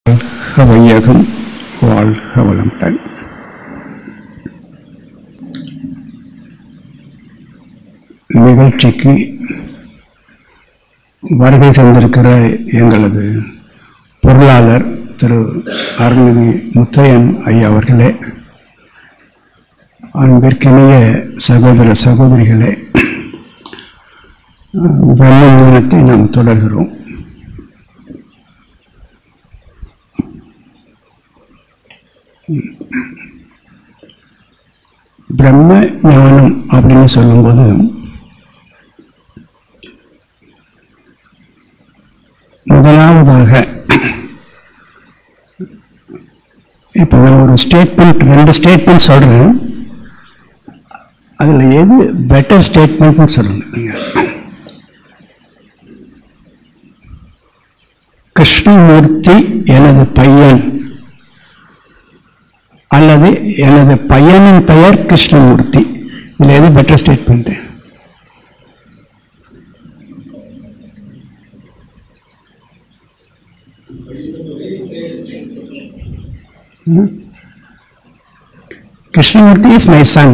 வையகம் வாழ்க வளமுடன். நிகழ்ச்சிக்கு வருகை தந்திருக்கிற எங்களது பொருளாளர் திரு அருள்நிதி முத்தையன் ஐயா அவர்களே, அன்பிற்கினிய சகோதர சகோதரிகளே, பிரம்ம ஞானத்தை நாம் தொடர்கிறோம். பிரம்ம ஞானம் அப்படின்னு சொல்லும்போது முதலாவதாக இப்போ நான் ஒரு ஸ்டேட்மெண்ட், 2 ஸ்டேட்மெண்ட் சொல்கிறேன். அதில் எது பெட்டர் ஸ்டேட்மெண்ட்னு சொல்லுங்கள் நீங்கள். கிருஷ்ணமூர்த்தி எனது பையன் அல்லது எனது பையனின் பெயர் கிருஷ்ணமூர்த்தி, இதில் எது better statement? Krishnamurthy is my son,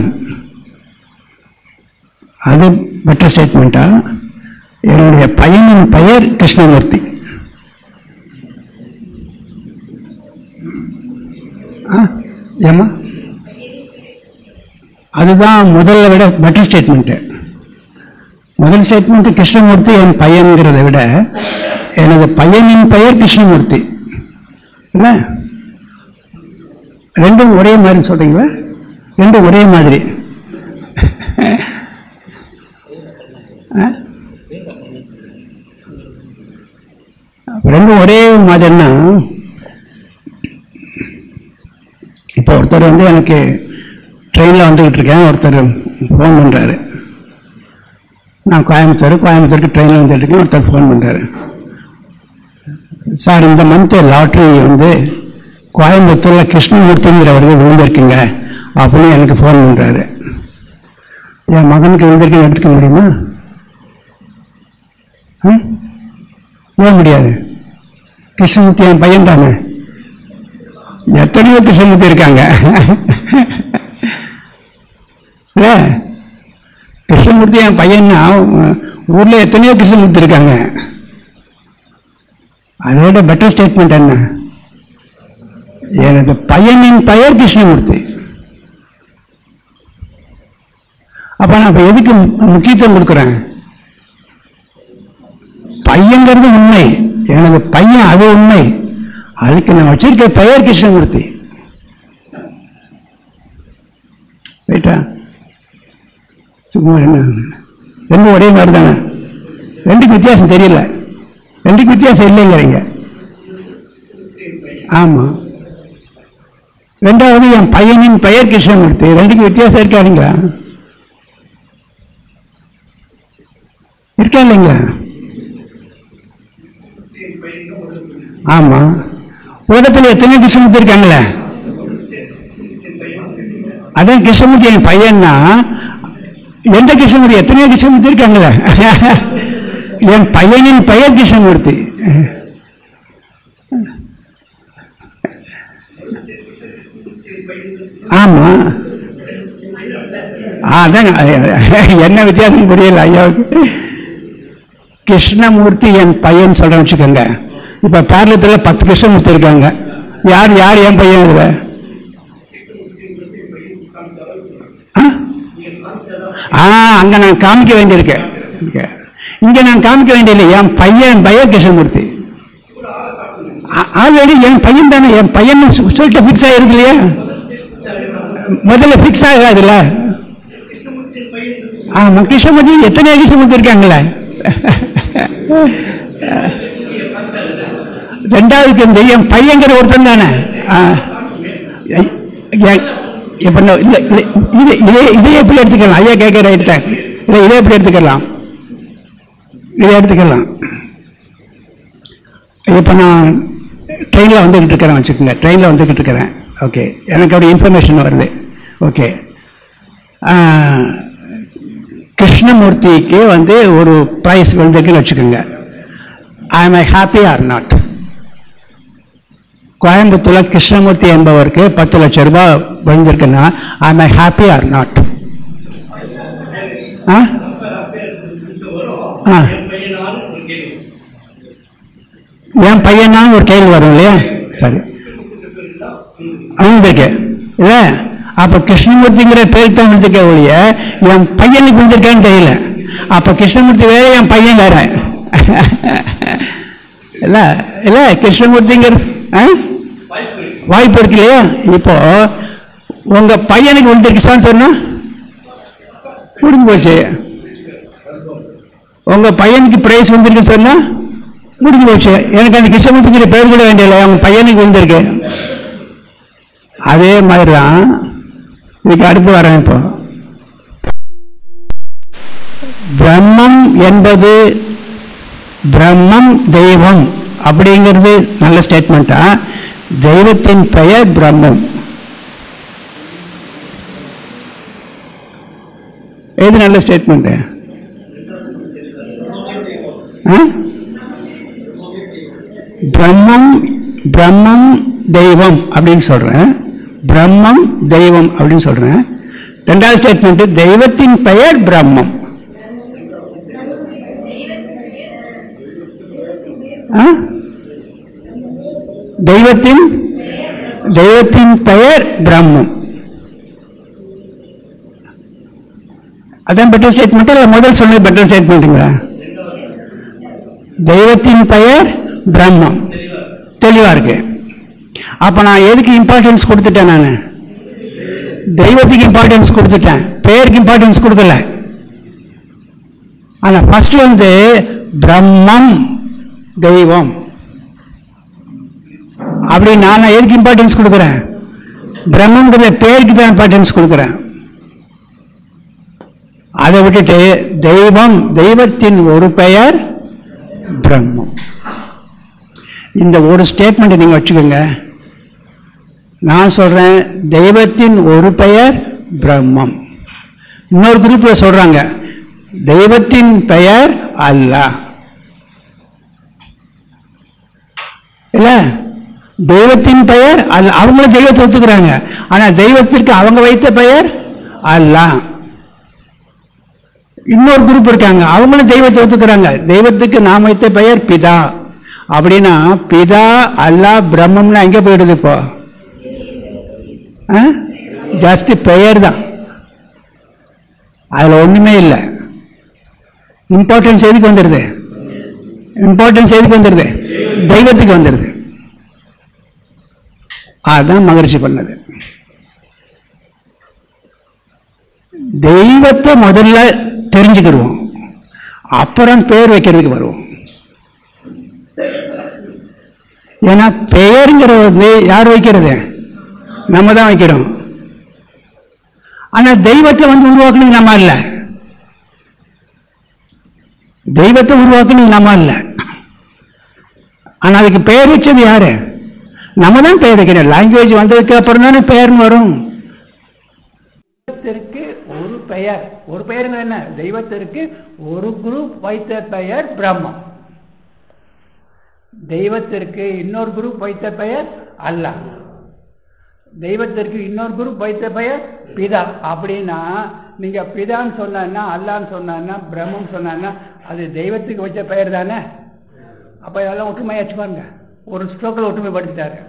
அது பெட்டர் ஸ்டேட்மெண்ட்டா? என்னுடைய பையனின் பெயர் கிருஷ்ணமூர்த்தி, ஏமா அதுதான் முதல்ல விட பெட்டர் ஸ்டேட்மெண்ட்டு. முதல் ஸ்டேட்மெண்ட்டு கிருஷ்ணமூர்த்தி என் பையன்கிறத விட எனது பையனின் பெயர் கிருஷ்ணமூர்த்தி இல்லை? ரெண்டும் ஒரே மாதிரி சொல்றீங்களா? ரெண்டும் ஒரே மாதிரி. ரெண்டும் ஒரே மாதிரின்னா, இப்போ ஒருத்தர் வந்து எனக்கு ட்ரெயினில் வந்துக்கிட்டு இருக்கேன், ஒருத்தர் ஃபோன் பண்ணுறாரு. நான் கோயம்புத்தூருக்கு ட்ரெயினில் வந்துட்டு இருக்கேன், ஒருத்தர் ஃபோன் பண்ணுறாரு. சார், இந்த மந்த்து லாட்ரி வந்து கோயம்புத்தூரில் கிருஷ்ணமூர்த்திங்கிறவர்கள் விழுந்திருக்குங்க அப்படின்னு எனக்கு ஃபோன் பண்ணுறாரு. என் மகனுக்கு விழுந்திருக்குன்னு எடுத்துக்க முடியுமா? ஏன் முடியாது? கிருஷ்ணமூர்த்தி என் பையன் தானே. எத்தனையோ கிருஷ்ணமூர்த்தி இருக்காங்க இல்லை? கிருஷ்ணமூர்த்தி என் பையன்னா ஊரில் எத்தனையோ கிருஷ்ணமூர்த்தி இருக்காங்க. அதோட பெட்டர் ஸ்டேட்மெண்ட் என்ன? எனது பையனின் பெயர் கிருஷ்ணமூர்த்தி. அப்ப நான் இப்போ எதுக்கு முக்கியத்துவம் கொடுக்குறேன்? பையங்கிறது உண்மை, எனது பையன் அது உண்மை, அதுக்கு நான் வச்சிருக்க பெயர் கிருஷ்ணமூர்த்தி. ரைட்டா? சும்மா என்ன, ரெண்டும் ஒரே மாதிரி தானே, ரெண்டுக்கு வித்தியாசம் தெரியல, ரெண்டுக்கு வித்தியாசம் இல்லைங்கிறீங்க. ஆமாம். ரெண்டாவது என் பையனின் பெயர் கிருஷ்ணமூர்த்தி, ரெண்டுக்கு வித்தியாசம் இருக்காருங்களா? இருக்கா இல்லைங்களா? ஆமா. உலகத்தில் எத்தனையோ கிருஷ்ணமூர்த்தி இருக்காங்களே, அதான் கிருஷ்ணமூர்த்தி என் பையன்னா எந்த கிருஷ்ணமூர்த்தி? எத்தனையோ கிருஷ்ணமூர்த்தி இருக்காங்களே. என் பையனின் பெயர் கிருஷ்ணமூர்த்தி. ஆமா. அதான் என்ன வித்தியாசம் புரியல ஐயாவுக்கு. கிருஷ்ணமூர்த்தி என் பையன் சொல்றேன் வச்சுக்கோங்க. இப்ப பேரளத்தில் 10 கிருஷ்ணமூர்த்தி இருக்காங்க. யார் யார் என் பையன்? இதுல அங்க நான் காமிக்க வேண்டியிருக்கேன், இங்க நான் காமிக்க வேண்டியதில்லை. என் பையன் பெயர் கிருஷ்ணமூர்த்தி. ஆல்ரெடி என் பையன் தானே, என் பையன் சொல்லிட்டு பிக்ஸ் ஆயிருக்கு இல்லையா? முதல்ல பிக்ஸ் ஆகாதுல்ல? ஆமா. கிருஷ்ணமூர்த்தி எத்தனையோ கிருஷ்ணமூர்த்தி இருக்காங்களே. ரெண்டாவது இந்த என் பையங்கிற ஒருத்தன் தானே. இப்ப இதே எப்படி எடுத்துக்கலாம்? ஐயா கேட்கிற எடுத்தேன், இதே எப்படி எடுத்துக்கலாம்? இதை எடுத்துக்கலாம். இப்ப நான் ட்ரெயினில் வந்துக்கிட்டு இருக்கிறேன் வச்சுக்கோங்க, ட்ரெயினில் வந்துக்கிட்டு இருக்கிறேன். ஓகே, எனக்கு அப்படி இன்ஃபர்மேஷன் வருது. ஓகே, கிருஷ்ணமூர்த்திக்கு வந்து ஒரு ப்ரைஸ் வந்துருக்குன்னு வச்சுக்கோங்க. I am I happy or not? கோயம்புத்தூரில் கிருஷ்ணமூர்த்தி என்பவருக்கு 10 லட்சம் ரூபாய் விழுந்திருக்குன்னா I my happy or not? என் பையனா ஒரு கேள்வி வரும் இல்லையா? சரி, விழுந்திருக்கு இல்லை? அப்போ கிருஷ்ணமூர்த்திங்கிற பேருக்கு தான் விழுந்திருக்க ஒழிய என் பையனுக்கு விழுந்திருக்கேன்னு தெரியல. அப்போ கிருஷ்ணமூர்த்தி வேற, என் பையன் வேற இல்லை இல்லை. கிருஷ்ணமூர்த்திங்கிறது வாய்ப்பு இருக்கு இல்லையா? இப்போ உங்க பையனுக்கு விழுந்திருக்குச்சான்னு சொன்னா முடிஞ்சு போச்சு. உங்க பையனுக்கு பிரைஸ் வந்திருக்குன்னு சொன்னா முடிஞ்சு போச்சு. எனக்கு அந்த கிருஷ்ணமூர்த்திங்கிற பேர் கூட வேண்டியதில்லை, அவங்க பையனுக்கு விழுந்திருக்கு. அதே மாதிரி தான் இதுக்கு அடுத்து வரேன். இப்போ பிரம்மம் என்பது பிரம்மம் தெய்வம் அப்படிங்கிறது நல்ல ஸ்டேட்மெண்ட்டா? தெய்வத்தின் பெயர் பிரம்மம். எது நல்ல ஸ்டேட்மெண்ட்? பிரம்மம் பிரம்மம் தெய்வம் அப்படின்னு சொல்றேன். பிரம்மம் தெய்வம் அப்படின்னு சொல்றேன். ரெண்டாவது ஸ்டேட்மெண்ட் தெய்வத்தின் பெயர் பிரம்மம். தெய்வத்தின் பெயர் பிரம்மம். அதான் பெட்டர் ஸ்டேட்மெண்ட் இல்லை முதல் சொன்னது பெட்டர் ஸ்டேட்மெண்ட்டுங்களா? தெய்வத்தின் பெயர் பிரம்மம் தெளிவா இருக்கு. அப்ப நான் எதுக்கு இம்பார்ட்டன்ஸ் கொடுத்துட்டேன்? நான் தெய்வத்துக்கு இம்பார்ட்டன்ஸ் கொடுத்துட்டேன், பெயருக்கு இம்பார்ட்டன்ஸ் கொடுக்கல. ஆனா ஃபர்ஸ்ட் வந்து பிரம்மம் தெய்வம் அப்படி நான் எதுக்கு இம்பார்ட்டன்ஸ் கொடுக்குறேன்? பிரம்மங்கிற பெயருக்கு தான் இம்பார்ட்டன்ஸ் கொடுக்குறேன். அதை விட்டுட்டு தெய்வம், தெய்வத்தின் ஒரு பெயர் பிரம்மம். இந்த ஒரு ஸ்டேட்மெண்ட் நீங்க வச்சுக்கோங்க. நான் சொல்றேன் தெய்வத்தின் ஒரு பெயர் பிரம்மம். இன்னொரு குரூப்ல சொல்றாங்க தெய்வத்தின் பெயர் அல்லாஹ். இல்ல, தெய்வத்தின் பெயர் அல்ல. அவங்களும் தெய்வத்தை ஒத்துக்கிறாங்க, ஆனா தெய்வத்திற்கு அவங்க வைத்த பெயர் அல்லாஹ். இன்னொரு குரூப் இருக்காங்க, அவங்களும் தெய்வத்தை ஒத்துக்கிறாங்க, தெய்வத்துக்கு நாம் வைத்த பெயர் பிதா. அப்படின்னா பிதா அல்லாஹ் பிரம்மம்னா எங்க போயிடுது? இப்போ ஜஸ்ட் பெயர் தான், அதுல ஒண்ணுமே இல்லை. இம்பார்ட்டன்ஸ் எதுக்கு வந்துடுது? இம்பார்ட்டன்ஸ் எதுக்கு வந்துடுது? தெய்வத்துக்கு வந்துடுது. அதுதான் மகரிஷி பண்ணது. தெய்வத்தை முதல்ல தெரிஞ்சுக்கிடுவோம், அப்புறம் பேர் வைக்கிறதுக்கு வருவோம். ஏன்னா பெயருங்கிறது வந்து யார் வைக்கிறது? நம்ம தான் வைக்கிறோம். ஆனா தெய்வத்தை வந்து உருவாக்குனது நம்ம இல்ல, தெய்வத்தை உருவாக்குனது நம்ம இல்ல. ஆனா அதுக்கு பெயர் வச்சது யாரு? நம்ம தான் பெயர் வைக்கிறோம். லாங்குவேஜ் வந்ததுக்கு அப்புறம் தானே பெயர்னு வரும். தெய்வத்திற்கு ஒரு பெயர், ஒரு பெயர் என்ன? தெய்வத்திற்கு ஒரு குரூப் வைத்த பெயர் பிரம்மம். தெய்வத்திற்கு இன்னொரு குரூப் வைத்த பெயர் அல்லாஹ். தெய்வத்திற்கு இன்னொரு குரூப் வைத்த பெயர் பிதா. அப்படின்னா நீங்க பிதான்னு சொன்னா, அல்லான்னு சொன்னா, பிரம்மம் சொன்னா அது தெய்வத்துக்கு வச்ச பெயர் தானே. அப்ப இதெல்லாம் ஒற்றுமையாச்சு பாருங்க, ஒரு ஸ்ட்ரோக்கில் ஒற்றுமைப்படுத்திட்டாரு.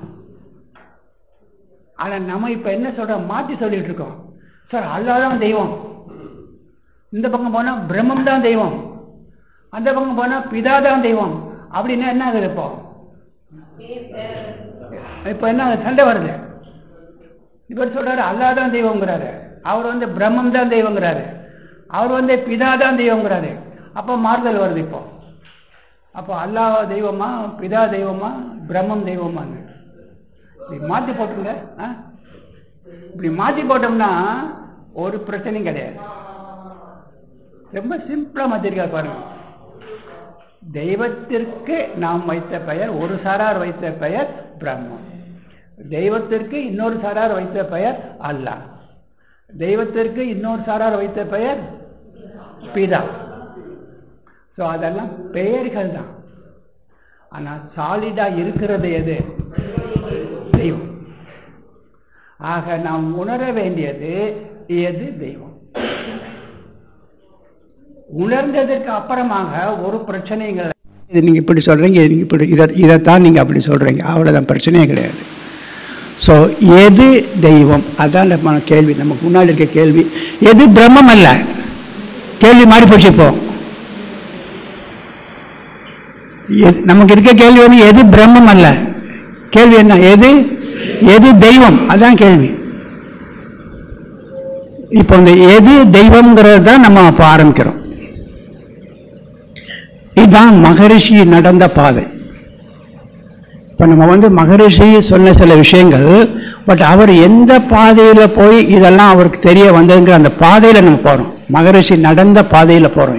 ஆனா நம்ம இப்ப என்ன சொல்றோம்? மாற்றி சொல்லிட்டு இருக்கோம். சார் அல்லாஹ் தான் தெய்வம், இந்த பக்கம் போனா பிரம்மம் தான் தெய்வம், அந்த பக்கம் போனா பிதா தான் தெய்வம். அப்படின்னா என்ன ஆகுது? இப்போ என்ன சண்டை வருது? இவர் சொல்றாரு அல்லாஹ் தான் தெய்வங்கிறாரு, அவர் வந்து பிரம்மம் தான் தெய்வங்கிறாரு, அவர் வந்து பிதா தான் தெய்வங்கிறாரு. அப்ப மாறுதல் வருது. இப்போ அப்போ அல்லாஹ் தெய்வமா, பிதா தெய்வமா, பிரம்மம் தெய்வமான்னு இப்படி மாற்றி போட்டுங்க. இப்படி மாற்றி போட்டோம்னா ஒரு பிரச்சனையும் கிடையாது. ரொம்ப சிம்பிளா மாத்திருக்காரு பாருங்க. தெய்வத்திற்கு நாம் வைத்த பெயர், ஒரு சாரார் வைத்த பெயர் பிரம்மம். தெய்வத்திற்கு இன்னொரு சாரார் வைத்த பெயர் அல்லாஹ். தெய்வத்திற்கு இன்னொரு சாரார் வைத்த பெயர் பிதா. ஸோ அதெல்லாம் பெயர்கள் தான். ஆனா சாலிடா இருக்கிறது எது? தெய்வம். ஆக நாம் உணர வேண்டியது எது தெய்வம். உணர்ந்ததற்கு அப்புறமாக ஒரு பிரச்சனைகள் இது நீங்கள் இப்படி சொல்கிறீங்க, நீங்கள் இப்படி இதைத்தான் நீங்கள் அப்படி சொல்கிறீங்க, அவ்வளோதான், பிரச்சனையே கிடையாது. ஸோ எது தெய்வம், அதான் நம்ம கேள்வி, நமக்கு முன்னாடி இருக்க கேள்வி. எது பிரம்மம் அல்ல, கேள்வி மாறி போச்சு. இப்போ நமக்கு இருக்க கேள்வி வந்து எது பிரம்மம் அல்ல, கேள்வி என்ன, எது தெய்வம், அதான் கேள்வி. இப்போ இந்த எது தெய்வம்ங்கிறது தான் நம்ம இப்போ ஆரம்பிக்கிறோம். இதுதான் மகரிஷி நடந்த பாதை. இப்போ நம்ம வந்து மகரிஷி சொன்ன சில விஷயங்கள், பட் அவர் எந்த பாதையில் போய் இதெல்லாம் அவருக்கு தெரிய வந்ததுங்கிற அந்த பாதையில் நம்ம போகிறோம். மகரிஷி நடந்த பாதையில் போகிறோம்.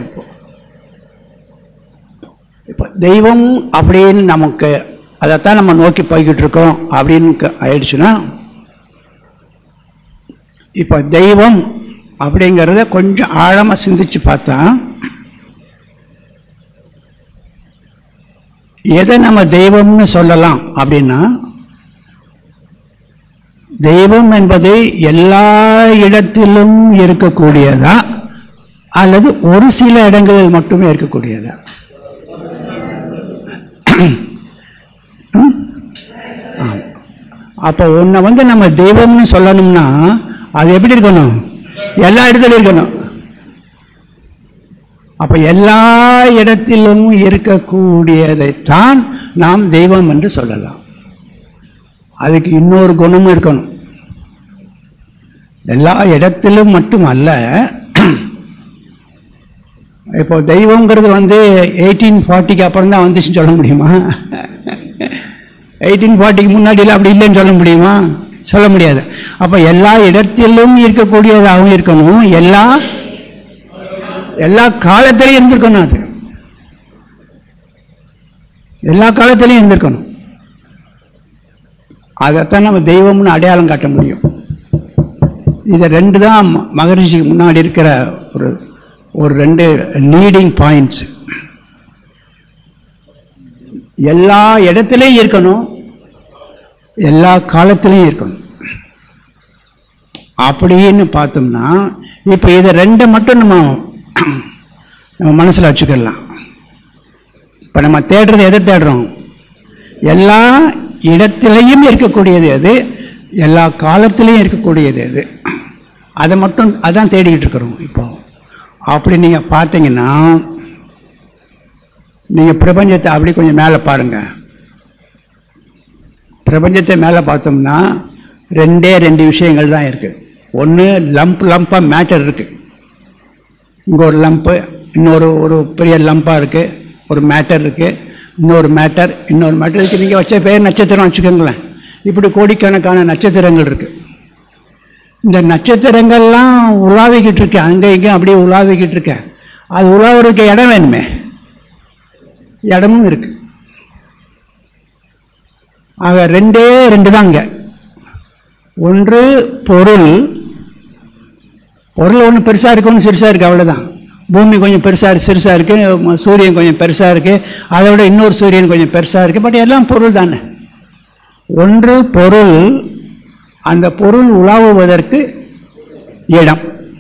இப்போ தெய்வம் அப்படின்னு நமக்கு அதைத்தான் நம்ம நோக்கி போய்கிட்டு இருக்கோம் அப்படின்னு ஆயிடுச்சுன்னா, இப்போ தெய்வம் அப்படிங்கிறத கொஞ்சம் ஆழமாக சிந்திச்சு பார்த்தா, எதை நம்ம தெய்வம்னு சொல்லலாம் அப்படின்னா, தெய்வம் என்பது எல்லா இடத்திலும் இருக்கக்கூடியதா அல்லது ஒரு சில இடங்களில் மட்டுமே இருக்கக்கூடியதா? அப்போ உன்னை வந்து நம்ம தெய்வம்னு சொல்லணும்னா அது எப்படி இருக்கணும், எல்லா இடத்துலையும் இருக்கணும். அப்போ எல்லா இடத்திலும் இருக்கக்கூடியதைத்தான் நாம் தெய்வம் என்று சொல்லலாம். அதுக்கு இன்னொரு குணமும் இருக்கணும். எல்லா இடத்திலும் மட்டுமல்ல. இப்போ தெய்வங்கிறது வந்து 1840க்கு அப்புறம் தான் வந்துச்சுன்னு சொல்ல முடியுமா? 1840க்கு முன்னாடியில் அப்படி இல்லைன்னு சொல்ல முடியுமா? சொல்ல முடியாது. அப்போ எல்லா இடத்திலும் இருக்கக்கூடியதாகவும் இருக்கணும், எல்லா காலத்திலையும் இருந்திருக்கணும். அது எல்லா காலத்திலையும் இருந்திருக்கணும். அதைத்தான் நம்ம தெய்வம்னு அடையாளம் காட்ட முடியும். இதை ரெண்டு தான் மகரிஷிக்கு முன்னாடி இருக்கிற ஒரு ரெண்டு லீடிங் பாயிண்ட்ஸ். எல்லா இடத்துலையும் இருக்கணும், எல்லா காலத்திலையும் இருக்கணும். அப்படின்னு பார்த்தோம்னா இப்போ இதை ரெண்டை மட்டும் நம்ம மனசில் வச்சுக்கலாம். இப்போ நம்ம தேடுறது எதை தேடுறோம்? எல்லா இடத்திலையும் இருக்கக்கூடியது எது, எல்லா காலத்திலையும் இருக்கக்கூடியது எது, அதை மட்டும் அதான் தேடிக்கிட்டு இருக்கிறோம். இப்போ அப்படி நீங்கள் பார்த்தீங்கன்னா, நீங்கள் பிரபஞ்சத்தை அப்படி கொஞ்சம் மேலே பாருங்கள். பிரபஞ்சத்தை மேலே பார்த்தோம்னா ரெண்டு விஷயங்கள் தான் இருக்குது. ஒன்று லம்பாக மேட்டர் இருக்குது, இங்கே ஒரு லம்ப்பு, ஒரு பெரிய லம்பாக இருக்குது, ஒரு மேட்டர் இருக்குது, இன்னொரு மேட்டர் இருக்குது. நீங்கள் வச்ச பேர் நட்சத்திரம் வச்சுக்கோங்களேன். இப்படி கோடிக்கணக்கான நட்சத்திரங்கள் இருக்குது. இந்த நட்சத்திரங்கள்லாம் உலாவிக்கிட்டு இருக்கு, அங்கே இங்கே அப்படியே உலாவிக்கிட்டு இருக்க. அது உலாவுறதுக்கு இடம் வேணுமே, இடமும் இருக்கு. ஆக ரெண்டு தான் இங்கே. ஒன்று பொருள் ஒன்று பெருசாக இருக்கு, ஒன்று சிறுசாக இருக்குது, அவ்வளோதான். பூமி கொஞ்சம் சிறுசாக இருக்குது, சூரியன் கொஞ்சம் பெருசாக இருக்குது, அதை விட இன்னொரு சூரியன் கொஞ்சம் பெருசாக இருக்குது. பட் எல்லாம் பொருள் தானே. ஒன்று பொருள், அந்த பொருள் உலாவுவதற்கு இடம்,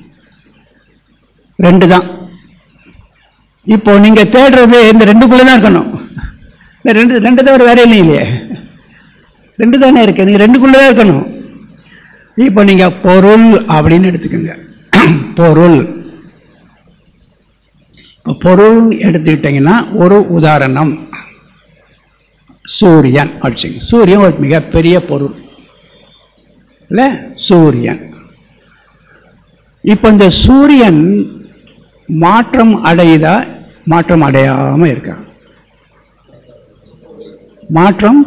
ரெண்டு தான். இப்போ நீங்கள் தேடுறது இந்த ரெண்டுக்குள்ளே தான் இருக்கணும். ரெண்டு தவிர வேற இல்லையே, ரெண்டு தானே இருக்கு, நீங்கள் ரெண்டுக்குள்ளே தான் இருக்கணும். இப்போ நீங்கள் பொருள் அப்படின்னு எடுத்துக்கோங்க. பொருள் எடுத்துக்கிட்டீங்கன்னா ஒரு உதாரணம், சூரியன் அடிச்சுங்க. சூரியன் ஒரு மிகப்பெரிய பொருள் இல்லை, சூரியன். இப்போ இந்த சூரியன் மாற்றம் அடையுதா, மாற்றம் அடையாமல் இருக்கா? மாற்றம்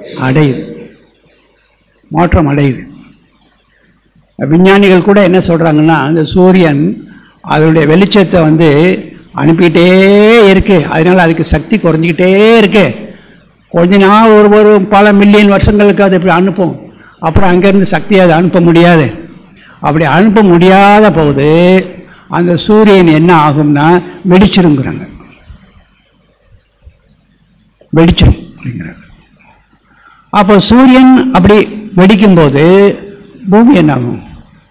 அடையுது. விஞ்ஞானிகள் கூட என்ன சொல்கிறாங்கன்னா, அந்த சூரியன் அதனுடைய வெளிச்சத்தை வந்து அனுப்பிக்கிட்டே இருக்குது, அதனால் அதுக்கு சக்தி குறைஞ்சிக்கிட்டே இருக்குது. கொஞ்ச நாள் ஒரு பல மில்லியன் வருஷங்களுக்கு அது இப்படி அனுப்பும், அப்புறம் அங்கேருந்து சக்தியை அதை அனுப்ப முடியாது. அப்படி அனுப்ப முடியாத போது அந்த சூரியன் என்ன ஆகும்னா வெடிச்சிருங்கிறாங்க, வெடிச்சிரும் அப்படிங்கிறாங்க. அப்போ சூரியன் அப்படி வெடிக்கும்போது பூமி என்ன ஆகும்?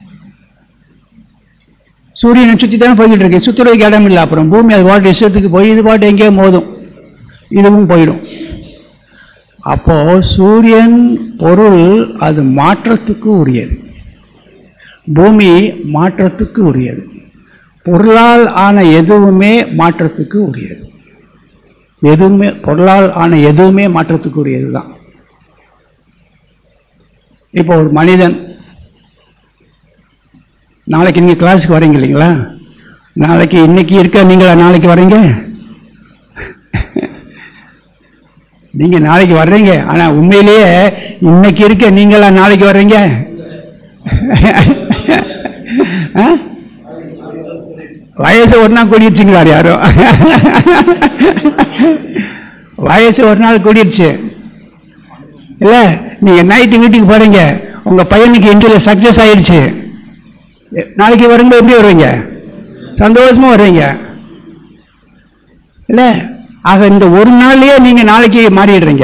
சூரியனை சுற்றி தானே போய்கிட்டு இருக்கு, சுற்றுறதுக்கு இடம் இல்லை. அப்புறம் பூமி அது பாட்டு இஷ்டத்துக்கு போய் இது பாட்டு எங்கேயோ மோதும், இதுவும் போயிடும். அப்போ சூரியன் பொருள் அது மாற்றத்துக்கு உரியது, பூமி மாற்றத்துக்கு உரியது. பொருளால் ஆன எதுவுமே மாற்றத்துக்கு உரியது. எதுவுமே பொருளால் ஆன எதுவுமே மாற்றத்துக்கு உரியது தான். இப்போ ஒரு மனிதன், நாளைக்கு நீங்கள் கிளாஸுக்கு வரீங்க இல்லைங்களா? நாளைக்கு இன்னைக்கு இருக்க நீங்களா நாளைக்கு வரீங்க? நீங்கள் நாளைக்கு வர்றீங்க, ஆனால் உண்மையிலேயே இன்னைக்கு இருக்க நீங்களா நாளைக்கு வர்றீங்க? வயசு ஒரு நாள் கூடிடுச்சுங்களா யாரும்? வயசு ஒரு நாள் கூடிடுச்சு இல்லை? நீங்கள் நைட்டு வீட்டுக்கு போகிறீங்க, உங்கள் பையனுக்கு இன்டர்வியூ சக்ஸஸ் ஆயிடுச்சு, நாளைக்கு வரும்போது எப்படி வருவீங்க? சந்தோஷமாக வருவீங்க இல்லை? ஆக இந்த ஒரு நாள்லயே நீங்கள் நாளைக்கு மாறிடுறீங்க.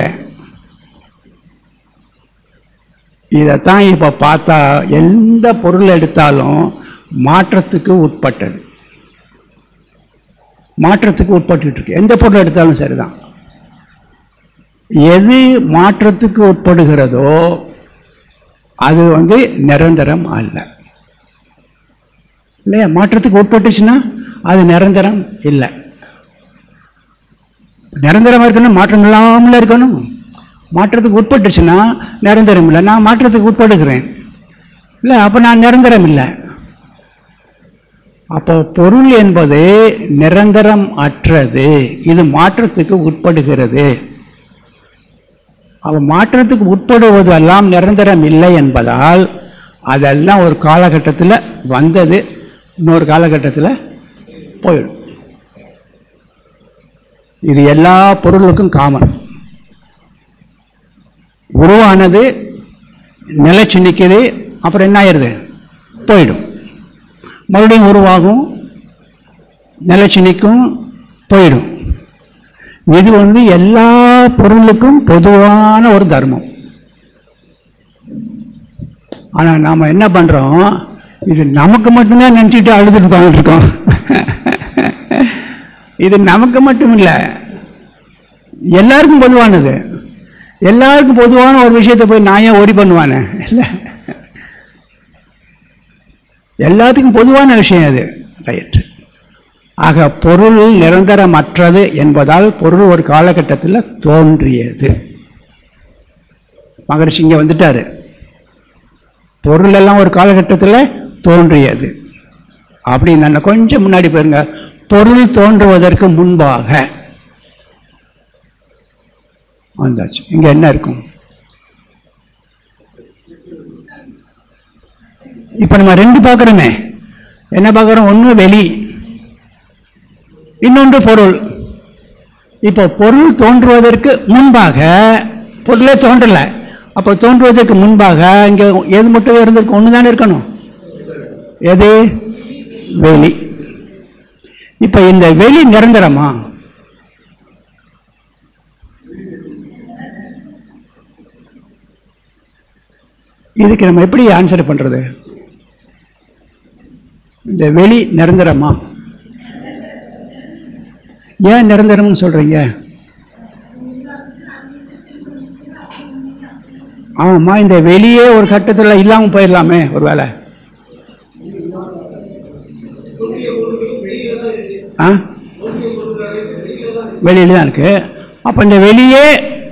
இதைத்தான் இப்போ பார்த்தா எந்த பொருள் எடுத்தாலும் மாற்றத்துக்கு உட்பட்டது, மாற்றத்துக்கு உட்பட்டு இருக்கு. எந்த பொருள் எடுத்தாலும் சரிதான். எது மாற்றத்துக்கு உட்படுகிறதோ அது நிரந்தரம் அல்ல இல்லையா? மாற்றத்துக்கு உட்பட்டுச்சுன்னா அது நிரந்தரம் இல்லை. நிரந்தரமாக இருக்கணும், மாற்றம் இல்லாமல் இருக்கணும். மாற்றத்துக்கு உட்பட்டுச்சுன்னா நிரந்தரம் இல்லை. நான் மாற்றத்துக்கு உட்படுகிறேன் இல்லை, அப்போ நான் நிரந்தரம் இல்லை. அப்போ பொருள் என்பது நிரந்தரம் அற்றது, இது மாற்றத்துக்கு உட்படுகிறது. அவ மாற்றத்துக்கு உட்படுவதெல்லாம் நிரந்தரம் இல்லை என்பதால் அதெல்லாம் ஒரு காலகட்டத்தில் வந்தது, இன்னொரு காலகட்டத்தில் போயிடும். இது எல்லா பொருளுக்கும் காமன். உருவானது நிலைச்சு நிற்குது, அப்புறம் என்ன ஆயிடுது? போயிடும். மறுபடியும் உருவாகும், நிலைச்சு நிற்கும், போயிடும். இது எல்லா பொருளுக்கும் பொதுவான ஒரு தர்மம். ஆனால் நாம் என்ன பண்ணுறோம், இது நமக்கு மட்டும்தான் நினச்சிட்டு அழுதுட்டு உட்காந்துருக்கோம். இது நமக்கு மட்டும் இல்லை, எல்லாருக்கும் பொதுவானது. எல்லாருக்கும் பொதுவான ஒரு விஷயத்தை போய் நான் ஏன் ஒரி பண்ணுவானே? இல்லை, எல்லாத்துக்கும் பொதுவான விஷயம் அது. ரைட். ஆக பொருள் நிரந்தரமற்றது என்பதால் பொருள் ஒரு காலகட்டத்தில் தோன்றியது. மகரிஷி இங்கே வந்துட்டாரு. பொருள் எல்லாம் ஒரு காலகட்டத்தில் தோன்றியது அப்படின்னு கொஞ்சம் முன்னாடி போயிருங்க. பொருள் தோன்றுவதற்கு முன்பாக வந்தாச்சு. இங்க என்ன இருக்கும்? இப்ப நம்ம ரெண்டு பார்க்கிறோமே. என்ன பார்க்கிறோம்? ஒன்று வெளி, இன்னொன்று பொருள். இப்போ பொருள் தோன்றுவதற்கு முன்பாக, பொருளே தோன்றல, அப்போ தோன்றுவதற்கு முன்பாக இங்க எது மட்டும் இருந்திருக்கு? ஒன்று தானே இருக்கணும். எது? வெளி. இப்ப இந்த வெளி நிரந்தரமா? இதுக்கு நம்ம எப்படி ஆன்சர் பண்றது? இந்த வெளி நிரந்தரமா? ஏன் நிரந்தரம்னு சொல்றீங்க? ஆமா, இந்த வெளியே ஒரு கட்டத்தில் இல்லாம போயிடலாமே ஒரு வேலை. வெளியில தான் இருக்கு. அப்ப இந்த வெளியே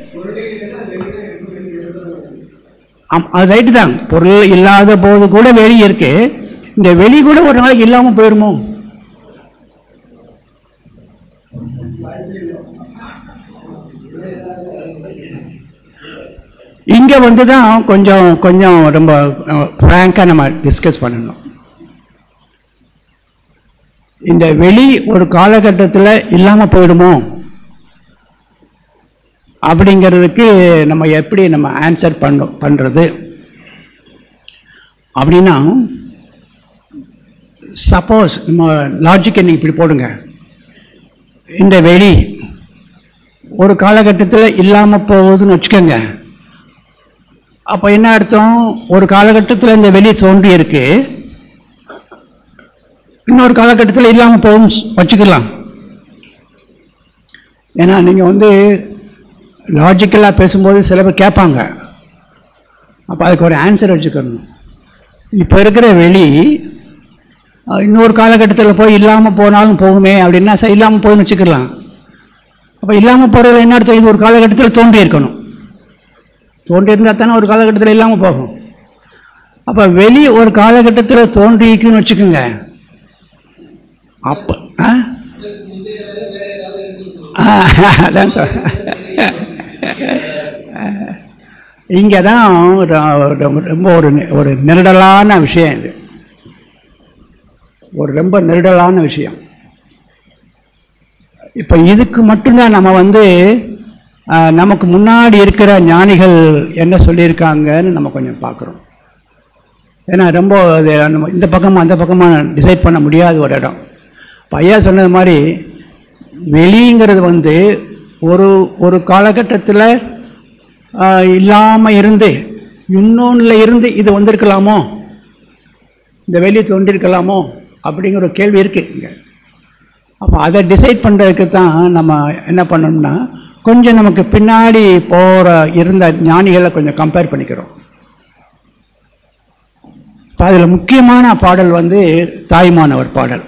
அது ரைட்டு தான். பொருள் இல்லாத போது கூட வெளி இருக்கு. இந்த வெளி கூட ஒரு நாளைக்கு இல்லாம போயிருமோ? இங்க தான் கொஞ்சம் கொஞ்சம் ரொம்ப ஃப்ராங்கா நம்ம டிஸ்கஸ் பண்ணணும். இந்த வெளி ஒரு காலகட்டத்தில் இல்லாம போயிடுமோ அப்படிங்கிறதுக்கு நம்ம எப்படி நம்ம ஆன்சர் பண்றது அப்படின்னா, சப்போஸ் நம்ம லாஜிக்கை நீங்கள் இப்படி போடுங்க. இந்த வெளி ஒரு காலகட்டத்தில் இல்லாமல் போகுதுன்னு வச்சுக்கோங்க. அப்போ என்ன அர்த்தம்? ஒரு காலகட்டத்தில் இந்த வெளி தோன்றி இருக்கு, இன்னொரு காலகட்டத்தில் இல்லாமல் போகும் வச்சுக்கலாம். ஏன்னா நீங்கள் லாஜிக்கலாக பேசும்போது சில பேர் கேட்பாங்க, அப்போ அதுக்கு ஒரு ஆன்சர் வச்சுக்கணும். இப்போ இருக்கிற வெளி இன்னொரு காலகட்டத்தில் போய் இல்லாமல் போனாலும் போகுமே அப்படின்னா இல்லாமல் போகுதுன்னு வச்சுக்கலாம். அப்போ இல்லாமல் போகிறதுல என்ன அர்த்தம்? இது ஒரு காலகட்டத்தில் தோன்றி இருக்கணும். தோன்றி இருந்தால் தானே ஒரு காலகட்டத்தில் இல்லாமல் போகும். அப்போ வெளி ஒரு காலகட்டத்தில் தோன்றிக்குன்னு வச்சுக்கோங்க. அப்போ அதான் சார், இங்கே தான் ரொம்ப ஒரு நெருடலான விஷயம். இது ஒரு ரொம்ப நெருடலான விஷயம். இப்போ இதுக்கு மட்டும்தான் நம்ம நமக்கு முன்னாடி இருக்கிற ஞானிகள் என்ன சொல்லியிருக்காங்கன்னு நம்ம கொஞ்சம் பார்க்குறோம். ஏன்னா ரொம்ப நம்ம இந்த பக்கமாக அந்த பக்கமாக டிசைட் பண்ண முடியாத ஒரு இடம். ஐயா சொன்னது மாதிரி வெளிங்கிறது ஒரு காலகட்டத்தில் இல்லாமல் இருந்து இன்னொன்றில் இருந்து இது வந்திருக்கலாமோ, இந்த வெளி தோன்றிருக்கலாமோ அப்படிங்கிற ஒரு கேள்வி இருக்குது இங்கே. அப்போ அதை டிசைட் பண்ணுறதுக்கு தான் நம்ம என்ன பண்ணோம்னா கொஞ்சம் நமக்கு பின்னாடி இருந்த ஞானிகளை கொஞ்சம் கம்பேர் பண்ணிக்கிறோம். இப்போ அதில் முக்கியமான பாடல் தாய்மானவர் பாடல்.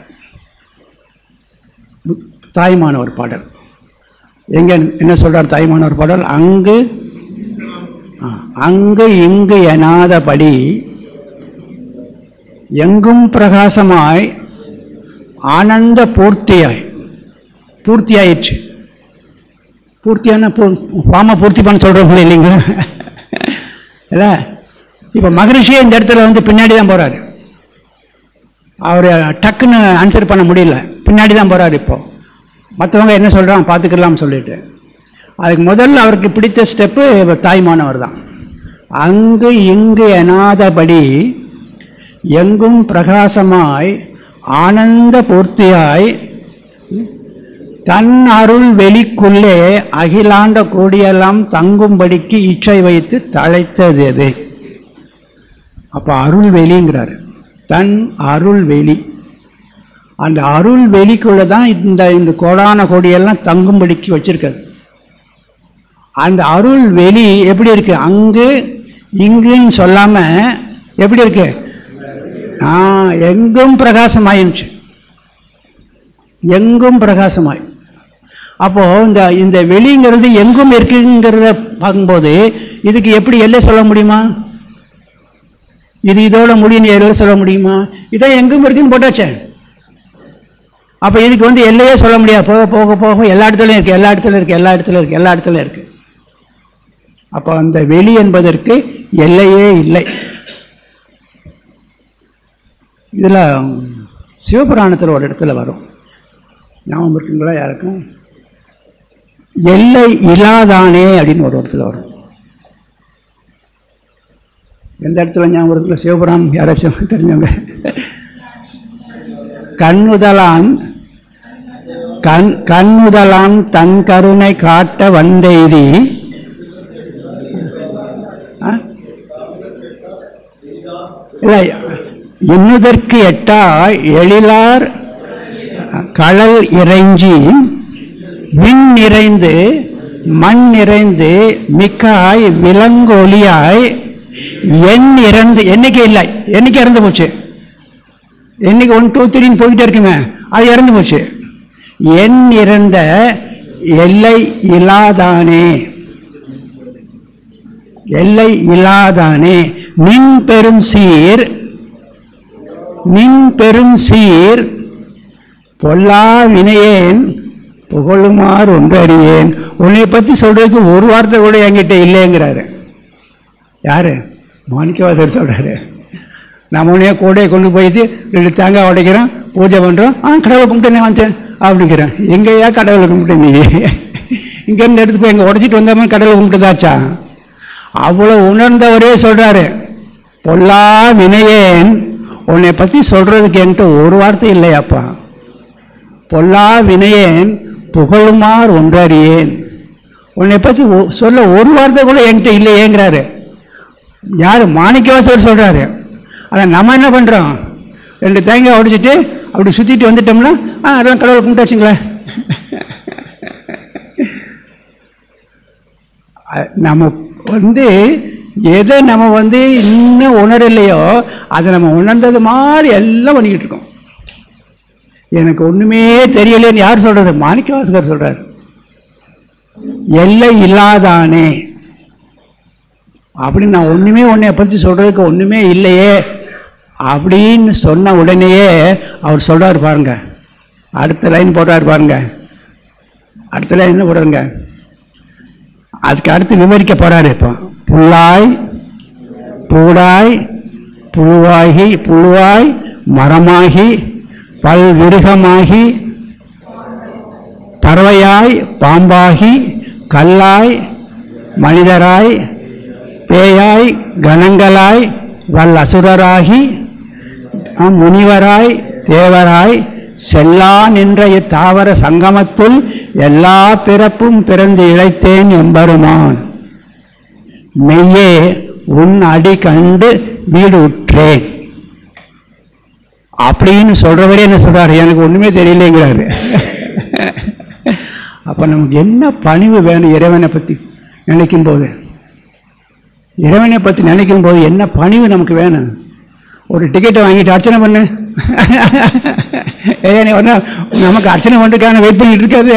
தாய்மானவர் பாடல் எங்கே என்ன சொல்கிறார்? தாய்மானவர் பாடல், அங்கு இங்கு எனாதபடி எங்கும் பிரகாசமாய் ஆனந்த பூர்த்தியாயிடுச்சு. பூர்த்தியான பாமா பூர்த்தி பண்ண சொல்கிறோம் இல்லைங்களா? இல்லை, இப்போ மகரிஷியே இந்த இடத்துல பின்னாடி தான் போகிறாரு. அவர் டக்குன்னு ஆன்சர் பண்ண முடியல, பின்னாடி தான் போகிறார். இப்போது மற்றவங்க என்ன சொல்கிறாங்க பார்த்துக்கலாம்னு சொல்லிட்டு அதுக்கு முதல்ல அவருக்கு பிடித்த ஸ்டெப்பு தாய்மானவர் தான். அங்கு இங்கு எனாதபடி எங்கும் பிரகாசமாய் ஆனந்த பூர்த்தியாய் தன் அருள் வெளிக்குள்ளே அகிலாண்ட கோடியெல்லாம் தங்கும்படிக்கு இச்சை வைத்து தழைத்தது எது? அப்போ அருள் வெளிங்கிறாரு. தன் அருள் வெளி, அந்த அருள் வெளிக்குள்ளே தான் இந்த கோடான கோடியெல்லாம் தங்கும்படிக்கு வச்சிருக்காது. அந்த அருள் வெளி எப்படி இருக்கு? அங்கு இங்குன்னு சொல்லாமல் எப்படி இருக்கு? எங்கும் பிரகாசமாயிடுச்சு. எங்கும் பிரகாசமாய். அப்போது இந்த வெளிங்கிறது எங்கும் இருக்குங்கிறத பார்க்கும்போது இதுக்கு எப்படி எல்லை சொல்ல முடியுமா? இது இதோட முடியும் எல்லை சொல்ல முடியுமா? இதான் எங்கும் இருக்குன்னு போட்டாச்சே. அப்போ இதுக்கு எல்லையே சொல்ல முடியாது. போக போக போக எல்லா இடத்துலையும் இருக்குது, எல்லா இடத்துலையும் இருக்குது, எல்லா இடத்துலையும் இருக்குது, எல்லா இடத்துலையும் இருக்குது. அப்போ அந்த வெளி என்பதற்கு எல்லையே இல்லை. இதில் சிவபுராணத்தில் ஒரு இடத்துல வரும், ஞாபகம் இருக்குங்களா யாருக்கும்? எல்லை இல்லாதானே அப்படின்னு ஒரு இடத்துல வரும். எந்த இடத்துல ஞாபகம் இருக்குல்ல? சிவபுராணம் யாராச்சும் தெரிஞ்சவங்க? கண்ணுதலான் தன் கருணை காட்ட வந்தெய்தி இல்லை எண்ணுதற்கு எட்டா எழிலார் கடல் இறைஞ்சி விண் நிறைந்து மண் நிறைந்து மிக்காய் விலங்கொலியாய் எண் இறந்து எண்ணிக்கை இல்லை, எண்ணிக்கை இறந்து போச்சு. எண்ணிக்கை 1 2 3 போய்கிட்டே இருக்குமே, அது இறந்து போச்சு. எண் இறந்த எல்லை இல்லாதானே, எல்லை இல்லாதானே நின் பெரும் சீர் பொல்லா வினையேன் புகழுமாறு ஒன்று அறியேன். உன்னை பற்றி சொல்றதுக்கு ஒரு வார்த்தை கூட என்கிட்ட இல்லைங்கிறாரு. யாரு? மாணிக்கவாசகர் சொல்றாரு. நம்ம உடனே கூடையை கொண்டு போயிட்டு 2 தேங்காய் உடைக்கிறோம், பூஜை பண்ணுறோம், கடவுளை கும்பிட்டு வந்துச்சேன் அப்படிங்கிறேன். எங்கேயா கடவுளை கும்பிட்டு நீ இங்கேருந்து எடுத்து போய் எங்கே உடைச்சிட்டு வந்தோம்னா கடவுளை கும்பிட்டுதாச்சா? அவ்வளோ உணர்ந்தவரே சொல்கிறாரு, பொல்லா வினையேன் உன்னை பற்றி சொல்கிறதுக்கு என்கிட்ட ஒரு வார்த்தை இல்லையாப்பா. பொல்லா வினையேன் புகழுமாறு ஒன்றறியேன், உன்னை பற்றி சொல்ல ஒரு வார்த்தை கூட என்கிட்ட இல்லையேங்கிறாரு. யார்? மாணிக்கவாசகர் சொல்கிறாரு. ஆனால் நம்ம என்ன பண்ணுறோம்? 2 தேங்காய் உடைச்சிட்டு அப்படி சுற்றிட்டு வந்துட்டோம்னா அதெல்லாம் கடவுளை கும்பிட்டாச்சுங்களேன். நம்ம எதை நம்ம இன்னும் உணரலையோ அதை நம்ம உணர்ந்தது மாதிரி எல்லாம் பண்ணிக்கிட்டு இருக்கோம். எனக்கு ஒன்றுமே தெரியலேன்னு யார் சொல்கிறது? மாணிக்கவாசகர் சொல்கிறார். எல்லை இல்லாதானே அப்படின்னு நான் ஒன்றுமே உன்னை பற்றி சொல்கிறதுக்கு ஒன்றுமே இல்லையே அப்படின்னு சொன்ன உடனேயே அவர் சொல்கிறார் பாருங்க. அடுத்த லைன் போடுறாரு பாருங்க. அடுத்த லைன் என்ன போடுறாங்க? அதுக்கு அடுத்து விவரிக்க போகிறாரு. இப்போ புல்லாய் பூடாய் புழுவாய் மரமாகி பல்விருகமாகி பறவையாய் பாம்பாகி கல்லாய் மனிதராய் பேயாய் கணங்களாய் வல்லசுரராகி முனிவராய் தேவராய் செல்லா நின்ற இத்தாவர சங்கமத்துள் எல்லா பிறப்பும் பிறந்து இழைத்தேன் எம்பெருமான் மெய்யே உன் அடி கண்டு வீடு உற்றேன் அப்படின்னு சொல்றவரே என்ன சொல்றாரு? எனக்கு ஒண்ணுமே தெரியலைங்கிறாரு. அப்ப நமக்கு என்ன பணிவு வேணும்? இறைவனை பத்தி நினைக்கும் போது, இறைவனை பத்தி நினைக்கும் போது என்ன பணிவு நமக்கு வேணும்? ஒரு டிக்கெட்டை வாங்கிட்டு அர்ச்சனை பண்ணு. நமக்கு அர்ச்சனை பண்ணுறதுக்கான வெயிட் பண்ணிட்டு இருக்காது.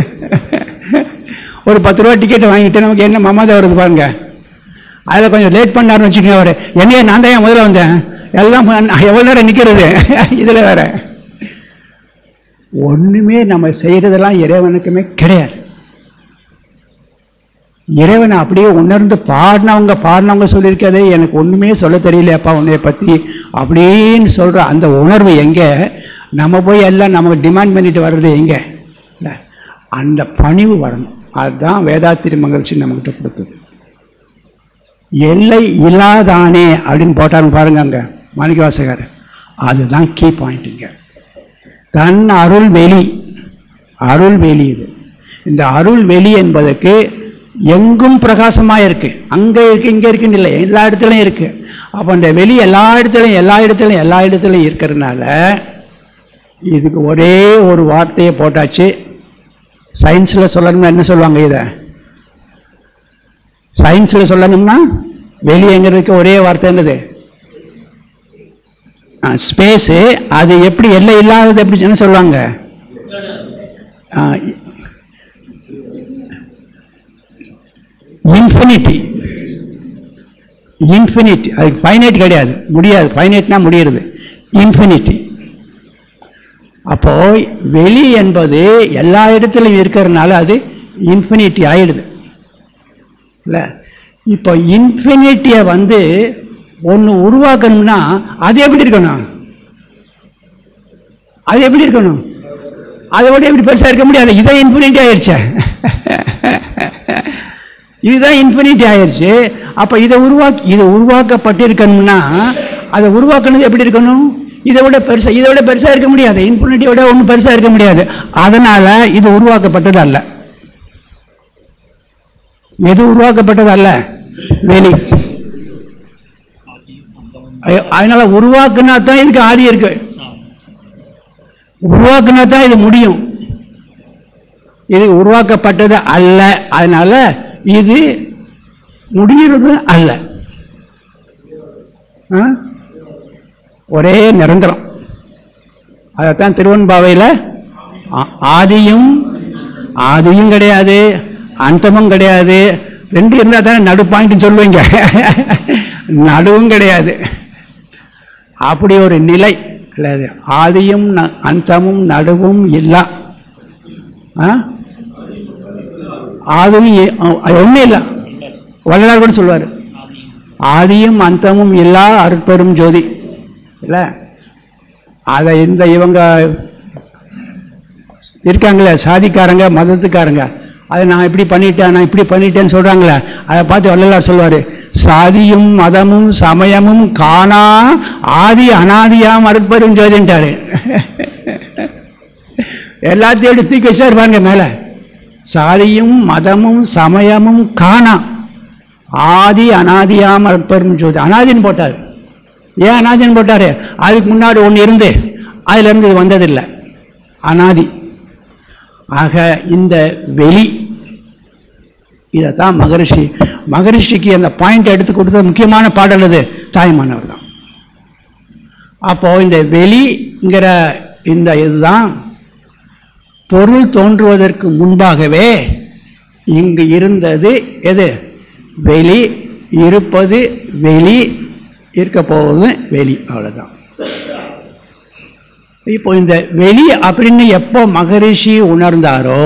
ஒரு 10 ரூபா டிக்கெட்டை வாங்கிட்டு நமக்கு என்ன மமதை வருது பாருங்க. அதில் கொஞ்சம் லேட் பண்ணாருன்னு வச்சுக்கோங்க. அவர் என்னையே நான் தான் முதல்ல வந்தேன், எல்லாம் எவ்வளோ நேரம் நிற்கிறது. இதில் வேற ஒன்றுமே நம்ம செய்கிறதெல்லாம் இறைவனுக்குமே கிடையாது. இறைவனை அப்படியே உணர்ந்து பாடினவங்க சொல்லியிருக்கதே எனக்கு ஒன்றுமே சொல்ல தெரியலையப்பா உன்னைய பற்றி அப்படின்னு சொல்கிற அந்த உணர்வு எங்கே? நம்ம போய் எல்லாம் நமக்கு டிமாண்ட் பண்ணிட்டு வர்றது எங்கே? இல்லை, அந்த பணிவு வரணும். அதுதான் வேதாத்திரி மகிழ்ச்சி நம்மகிட்ட கொடுத்தது. எல்லை இல்லாதானே அப்படின்னு போட்டான்னு பாருங்க அங்கே மாணிக்கவாசகர். அதுதான் கீ பாயிண்ட்டுங்க. தன் அருள் வெளி இது. இந்த அருள் வெளி என்பதற்கு எங்கும் பிரகாசமாக இருக்கு. அங்கே இருக்கு, இங்கே இருக்குன்னு இல்லை, எல்லா இடத்துலையும் இருக்கு. அப்போ அந்த வெளி எல்லா இடத்துலையும் இருக்கிறதுனால இதுக்கு ஒரே ஒரு வார்த்தையை போட்டாச்சு. சயின்ஸில் சொல்லணும்னா என்ன சொல்லுவாங்க? இதை சயின்ஸில் சொல்லணும்னா வெளியேங்கிறதுக்கு ஒரே வார்த்தை என்னது? ஸ்பேஸு. அது எப்படி எல்லை இல்லாதது எப்படி என்ன சொல்லுவாங்க? இன்ஃபினிட்டி. அதுக்கு ஃபைனைட் கிடையாது, முடியாது. ஃபைனைட்னா முடிகிறது, இன்ஃபினிட்டி. அப்போ வெளி என்பது எல்லா இடத்துலையும் இருக்கிறதுனால அது இன்ஃபினிட்டி ஆயிடுது இல்லை? இப்போ இன்ஃபினிட்டியை ஒன்று உருவாக்கணும்னா அது எப்படி இருக்கணும்? அதை விட எப்படி பெருசாக இருக்க முடியாது. இதான் இன்ஃபினிட்டி ஆயிடுச்சு. இதுதான் இன்ஃபினிட்டி ஆயிடுச்சு. அப்போ இது உருவாக்கப்பட்டிருக்கணும்னா அதை உருவாக்குனது எப்படி இருக்கணும்? இதை விட பெருசாக இருக்க முடியாது. இன்ஃபினிட்டியோட ஒன்றும் பெருசாக இருக்க முடியாது. அதனால இது உருவாக்கப்பட்டது அல்ல. எது உருவாக்கப்பட்டது அல்ல? வெளி. அதனால உருவாக்குனா தான் இதுக்கு ஆதி இருக்கு. உருவாக்குனா தான் இது முடியும். இது உருவாக்கப்பட்டது அல்ல. அதனால இது முடிகிறது அல்ல. ஒரே நிரந்தரம். அதைத்தான் திருவெண்பாவையில் ஆதியும் கிடையாது, அந்தமும் கிடையாது. 2 இருந்தால் தானே நடு பாயிண்ட் சொல்லுவீங்க. நடுவும் கிடையாது. அப்படி ஒரு நிலை கிடையாது. ஆதியும் அந்தமும் நடுவும் இல்லா. ஆதியும் ஒன்றும் இல்லை. வள்ளலார் கூட சொல்வார், ஆதியும் அந்தமும் இல்லா அருட்பெரும் ஜோதி இல்லை? அதை இவங்க இருக்காங்களே சாதிக்காரங்க, மதத்துக்காரங்க, அதை நான் இப்படி பண்ணிட்டேன்னு சொல்கிறாங்களே, அதை பார்த்து வள்ளலார் சொல்வார், சாதியும் மதமும் சமயமும் காணா ஆதி அனாதியாம் அருட்பெரும் ஜோதின்ட்டாரு. எல்லாத்தையும் எடுத்து தூக்கி வச்சா இருப்பாங்க மேலே. சாதியும் மதமும் சமயமும் காணா ஆதி அனாதியாம் அற்பரும் ஜோதி. அனாதின்னு போட்டார். ஏன் அனாதின்னு போட்டார்? அதுக்கு முன்னாடி ஒன்று இருந்து அதிலிருந்து இது வந்ததில்லை, அனாதி. ஆக இந்த வெளி, இதைத்தான் மகரிஷிக்கு அந்த பாயிண்ட் எடுத்து கொடுத்த முக்கியமான பாடல் அது தாய்மானவர் தான். அப்போ இந்த வெளிங்கிற இந்த இதுதான் பொருள் தோன்றுவதற்கு முன்பாகவே இங்கு இருந்தது. எது? வெளி. இருப்பது வெளி, இருக்க போவது வெளி, அவ்வளவுதான். இப்போ இந்த வெளி அப்படின்னு எப்போ மகரிஷி உணர்ந்தாரோ,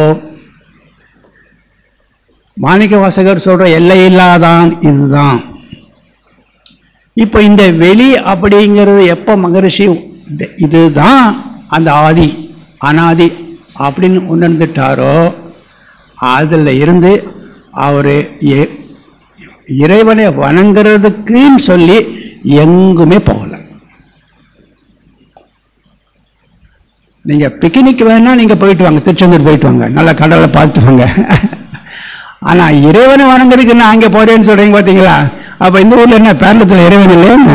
மாணிக்க வாசகர் சொல்ற எல்லையில்லாதான் இதுதான். இப்போ இந்த வெளி அப்படிங்கிறது எப்போ மகரிஷி இதுதான் அந்த ஆதி அனாதி அப்படின்னு உணர்ந்துட்டாரோ, அதில் இருந்து அவர் இறைவனை வணங்குறதுக்குன்னு சொல்லி எங்குமே போகல. நீங்கள் பிக்னிக் வேணா நீங்கள் போயிட்டு வாங்க, திருச்செந்தூர் போயிட்டு வாங்க, நல்லா கடலை பார்த்துட்டு வாங்க. ஆனால் இறைவனை வணங்குறதுக்கு நான் அங்கே போறேன்னு சொல்றீங்க பார்த்தீங்களா? அப்போ இந்த ஊரில் என்ன பேரளத்தில் இறைவன் இல்லைன்னு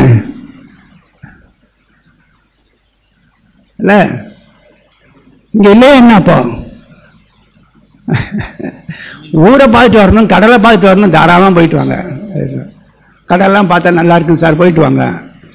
இல்லை? இங்கே இல்லையா என்ன? அப்போ ஊரை பார்த்துட்டு வரணும், கடலை பார்த்துட்டு வரணும், தாராளமாக போயிட்டு வாங்க. கடல்லாம் பார்த்தா நல்லா இருக்கும் சார், போயிட்டு வாங்க.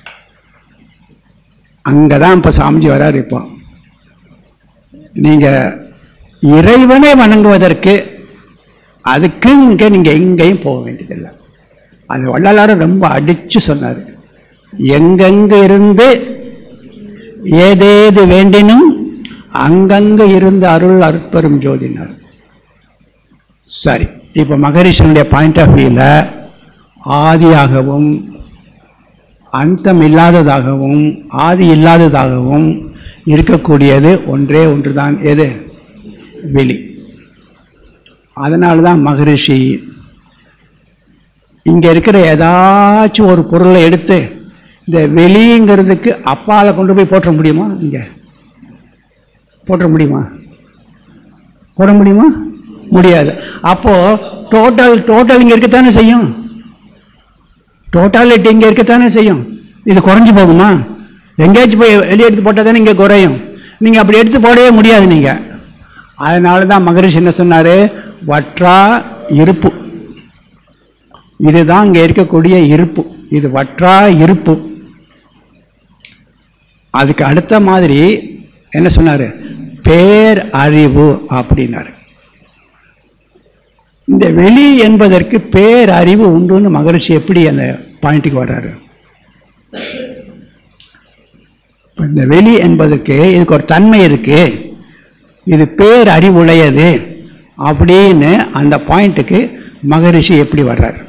அங்கே தான் இப்போ சாமிஜி வராரு. இப்போ நீங்கள் இறைவனை வணங்குவதற்கு அதுக்கு இங்கே நீங்கள் எங்கேயும் போக வேண்டியதில்லை. அந்த வள்ளலார் ரொம்ப அடித்து சொன்னார், எங்கெங்கு இருந்து ஏதேது வேண்டினும் அங்கங்கு இருந்து அருள் அற்பரும் ஜோதினார். சரி, இப்போ மகரிஷனுடைய பாயிண்ட் ஆஃப் வியூவில் ஆதியாகவும் அந்தம் இல்லாததாகவும் ஆதி இல்லாததாகவும் இருக்கக்கூடியது ஒன்றே ஒன்று தான். எது? வெளி. அதனால தான் மகரிஷி இங்கே இருக்கிற ஏதாச்சும் ஒரு பொருளை எடுத்து இந்த வெளிங்கிறதுக்கு அப்பால் கொண்டு போய் போட்ட முடியுமா? நீங்கள் போட்ட முடியுமா? போட முடியுமா? முடியாது. அப்போது டோட்டல் இங்கே இருக்கத்தானே செய்யும். டோட்டாலிட்டி இங்கே இருக்கத்தானே செய்யும். இது குறைஞ்சி போகுமா? எங்கேயாச்சும் போய் வெளியே எடுத்து போட்டால் தானே இங்கே குறையும். நீங்கள் அப்படி எடுத்து போடவே முடியாது நீங்கள். அதனால தான் மகரிஷி என்ன சொன்னார்? வற்றா இருப்பு. இதுதான் இங்கே இருக்கக்கூடிய இருப்பு. இது வற்றா இருப்பு. அதுக்கு அடுத்த மாதிரி என்ன சொன்னார்? பேர் அறிவு அப்படின்னாரு. இந்த வெளி என்பதற்கு பேர் அறிவு உண்டுன்னு மகரிஷி எப்படி அந்த பாயிண்ட்டுக்கு வர்றாரு? இந்த வெளி என்பதற்கு இதுக்கு ஒரு தன்மை இருக்கு, இது பேர் அறிவுடையது அப்படின்னு அந்த பாயிண்ட்டுக்கு மகரிஷி எப்படி வர்றாரு?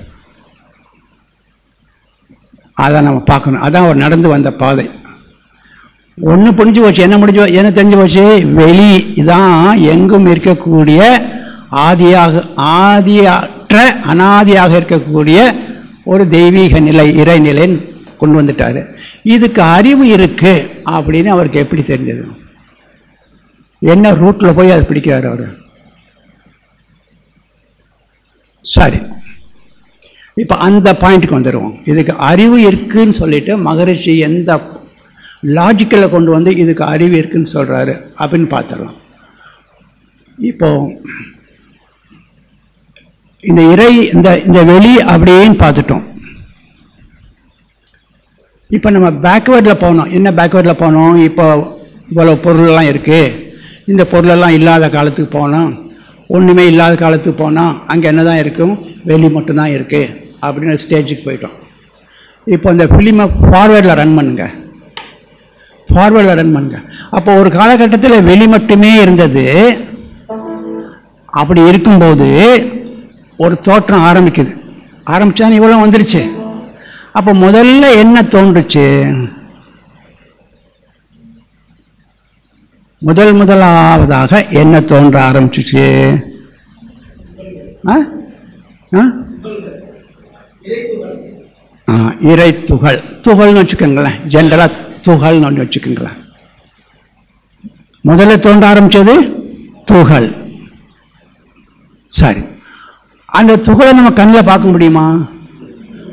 அதை நம்ம பார்க்கணும். அதான் அவர் நடந்து வந்த பாதை. ஒன்று புரிஞ்சு போச்சு. என்ன தெரிஞ்சு போச்சு? வெளி தான் எங்கும் இருக்கக்கூடிய ஆதியற்ற அனாதியாக இருக்கக்கூடிய ஒரு தெய்வீக நிலை, இறைநிலைன்னு கொண்டு வந்துட்டாரு. இதுக்கு அறிவு இருக்கு அப்படின்னு அவருக்கு எப்படி தெரிஞ்சது? என்ன ரூட்ல போய் அதை பிடிக்கிறாரு அவரு? சரி, இப்போ அந்த பாயிண்ட்டுக்கு வந்துடுவோம். இதுக்கு அறிவு இருக்குன்னு சொல்லிட்டு மகரிஷி எந்த லாஜிக்கலில் கொண்டு வந்து இதுக்கு அறிவு இருக்குன்னு சொல்கிறாரு அப்படின்னு பார்த்துடலாம். இப்போ இந்த இந்த வெளி அப்படின்னு பார்த்துட்டோம். இப்போ நம்ம பேக்வேர்டில் போனோம். என்ன பேக்வேர்டில் போனோம்? இப்போ இவ்வளோ பொருளெல்லாம் இருக்குது, இந்த பொருளெல்லாம் இல்லாத காலத்துக்கு போனோம். ஒன்றுமே இல்லாத காலத்துக்கு போனால் அங்கே என்ன தான் இருக்கும்? வெளி மட்டும்தான் இருக்குது அப்படின்னு ஸ்டேஜுக்கு போயிட்டோம். இப்போ இந்த ஃபிலிமை ஃபார்வேர்டில் ரன் பண்ணுங்க. அப்போ ஒரு காலகட்டத்தில் வெளி மட்டுமே இருந்தது. அப்படி இருக்கும்போது ஒரு தோற்றம் ஆரம்பிச்சா இவ்வளோ வந்துருச்சு. அப்போ முதல்ல என்ன தோன்றுச்சு? முதலாவதாக என்ன தோன்ற ஆரம்பிச்சிச்சு? இறை துகள்னு வச்சுக்கோங்களேன். ஜென்ரலாக துகள்னு ஒன்று வச்சுக்கோங்களேன். முதல்ல தோன்ற ஆரம்பிச்சது துகள். சரி, அந்த துகளை நம்ம கண்ணில் பார்க்க முடியுமா?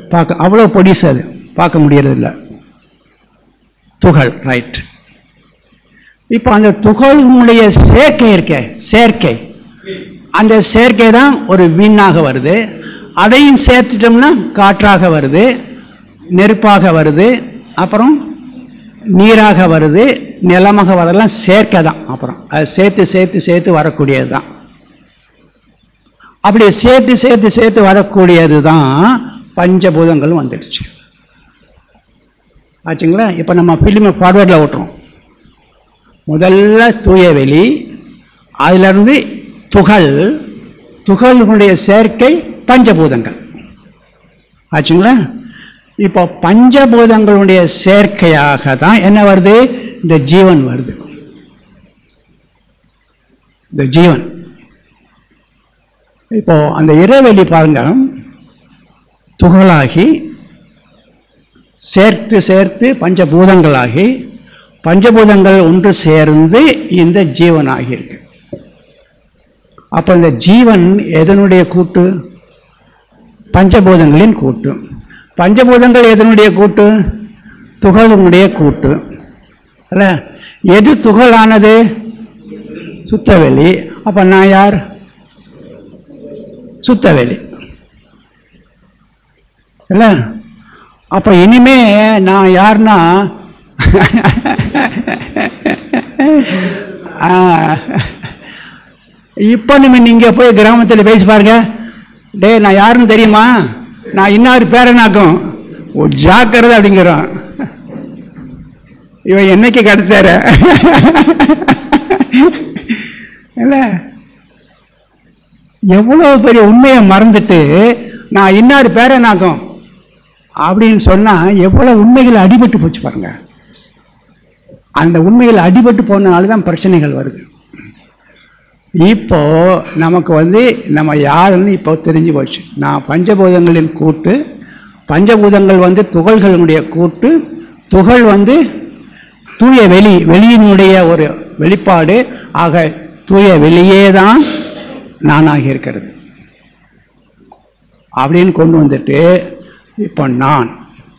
பார்க்க அவ்வளோ பொடிசு, அது பார்க்க முடியறதில்ல. துகள், ரைட். இப்போ அந்த துகளினுடைய சேர்க்கை இருக்கே, சேர்க்கை, அந்த சேர்க்கை தான் ஒரு விண்ணாக வருது. அதையும் சேர்த்துட்டோம்னா காற்றாக வருது, நெருப்பாக வருது, அப்புறம் நீராக வருது, நிலமாக வரதெல்லாம் சேர்க்கை தான். அப்புறம் அது சேர்த்து சேர்த்து சேர்த்து வரக்கூடியது தான். அப்படி சேர்த்து சேர்த்து சேர்த்து வரக்கூடியது தான் பஞ்சபூதங்களும் வந்துடுச்சு. ஆச்சுங்களா? இப்போ நம்ம ஃபிலிமை ஃபார்வேர்டில் ஓட்டுறோம். முதல்ல தூய வெளி, அதிலிருந்து துகள், துகளுடைய சேர்க்கை பஞ்சபூதங்கள். ஆச்சுங்களா? இப்போ பஞ்சபூதங்களுடைய சேர்க்கையாக தான் என்ன வருது? இந்த ஜீவன் வருது. இந்த ஜீவன் இப்போ அந்த இறைவெளி பாருங்க, துகளாகி சேர்த்து சேர்த்து பஞ்சபூதங்களாகி, பஞ்சபூதங்கள் ஒன்று சேர்ந்து இந்த ஜீவன் ஆகியிருக்கு. அப்போ இந்த ஜீவன் எதனுடைய கூட்டு? பஞ்சபூதங்களின் கூட்டு. பஞ்சபூதங்கள் எதனுடைய கூட்டு? துகளினுடைய கூட்டு. அல்ல, எது துகளானது? சுத்தவெளி. அப்போ நான் யார்? சுத்தவெளி. இல்ல, அப்போ இனிமே நான் யார்னா இப்போ நீங்க போய் கிராமத்தில் பேசி பாருங்க, டே நான் யாருன்னு தெரியுமா, நான் இன்னாரு பேரனாக்கும், ஜாக்கிரதை அப்படிங்கிறோம். இவன் என்னைக்கு கடத்தார இல்ல, எவ்வளவு பெரிய உண்மையை மறந்துட்டு நான் இன்னாரு பேரனாக்கும் அப்படின்னு சொன்னா எவ்வளவு உண்மைகள் அடிபட்டு போச்சு பாருங்க. அந்த உண்மைகள் அடிபட்டு போனதுனால தான் பிரச்சனைகள் வருது. இப்போ நமக்கு நம்ம யாருன்னு இப்போ தெரிஞ்சு போச்சு. நான் பஞ்சபூதங்களின் கூட்டு, பஞ்சபூதங்கள் துகள்களுடைய கூட்டு, துகள் தூய வெளி, வெளியினுடைய ஒரு வெளிப்பாடு. ஆக தூய வெளியே தான் நானாக இருக்கிறது அப்படின்னு கொண்டு வந்துட்டு, இப்போ நான்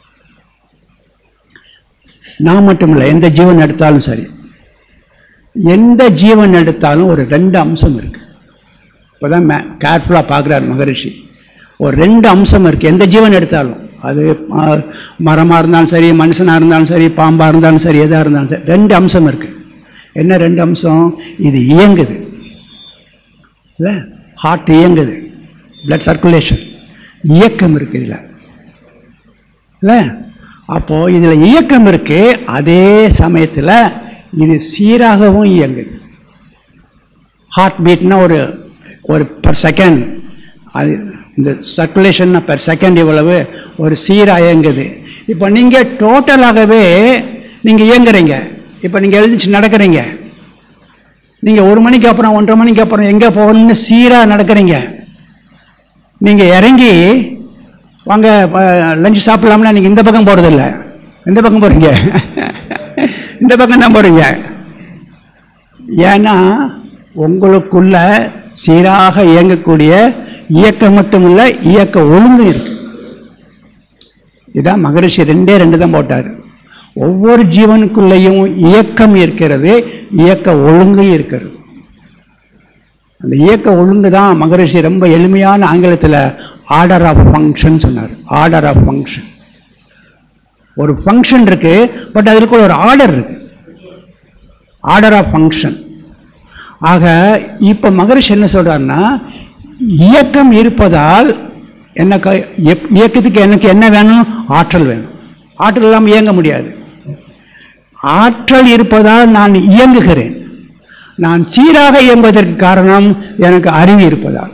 மட்டும் இல்லை, எந்த ஜீவன் எடுத்தாலும் சரி, எந்த ஜீவன் எடுத்தாலும் ஒரு 2 அம்சம் இருக்கு. இப்போதான் கேர்ஃபுல்லாக பார்க்குறார் மகரிஷி. ஒரு 2 அம்சம் இருக்கு எந்த ஜீவன் எடுத்தாலும். அது மரமாக இருந்தாலும் சரி, மனுஷனாக இருந்தாலும் சரி, பாம்பாக இருந்தாலும் சரி, எதாக இருந்தாலும் சரி, 2 அம்சம் இருக்கு. என்ன 2 அம்சம்? இது இயங்குது இல்லை, ஹார்ட் இயங்குது, பிளட் சர்க்குலேஷன், இயக்கம் இருக்கு இதில் இல்லை. அப்போது இதில் இயக்கம் இருக்கு, அதே சமயத்தில் இது சீராகவும் இயங்குது. ஹார்ட் பீட்னா ஒரு பர் செகண்ட், அது இந்த சர்க்குலேஷன் பர் செகண்ட் இவ்வளவு ஒரு சீராக இயங்குது. இப்போ நீங்கள் டோட்டலாகவே நீங்கள் இயங்குறீங்க. இப்போ நீங்கள் எழுந்திரிச்சு நடக்கிறீங்க, நீங்கள் 1 மணிக்கு அப்புறம் 1:30 மணிக்கு அப்புறம் எங்கே போகணும்னு சீராக நடக்கிறீங்க. நீங்கள் இறங்கி வாங்க லஞ்சு சாப்பிடலாம்னா நீங்கள் இந்த பக்கம் போகிறதில்ல, இந்த பக்கம் போகிறீங்க, இந்த பக்கம் தான் போகிறீங்க. ஏன்னா உங்களுக்குள்ள சீராக இயங்கக்கூடிய இயக்கம் மட்டும் இல்லை, இயக்க ஒழுங்கு இருக்கு. இதான் மகரிஷி 2 தான் போட்டார். ஒவ்வொரு ஜீவனுக்குள்ளேயும் இயக்கம் இருக்கிறது, இயக்க ஒழுங்கு இருக்கிறது. அந்த இயக்க ஒழுங்கு தான் மகரிஷி ரொம்ப எளிமையான ஆங்கிலத்தில் ஆர்டர் ஆஃப் ஃபங்க்ஷன் சொன்னார். Order of function. ஒரு ஃபங்க்ஷன் இருக்கு, பட் அதற்கு ஒரு ஆர்டர் இருக்கு, ஆர்டர் ஆஃப் ஃபங்க்ஷன். ஆக இப்போ மகரிஷி என்ன சொல்றாருன்னா, இயக்கம் இருப்பதால் இயக்கத்துக்கு எனக்கு என்ன வேணும்? ஆற்றல் வேணும். ஆற்றல் இல்லாமல் இயங்க முடியாது. ஆற்றல் இருப்பதால் நான் இயங்குகிறேன். நான் சீராக இயங்குவதற்கு காரணம் எனக்கு அறிவு இருப்பதால்.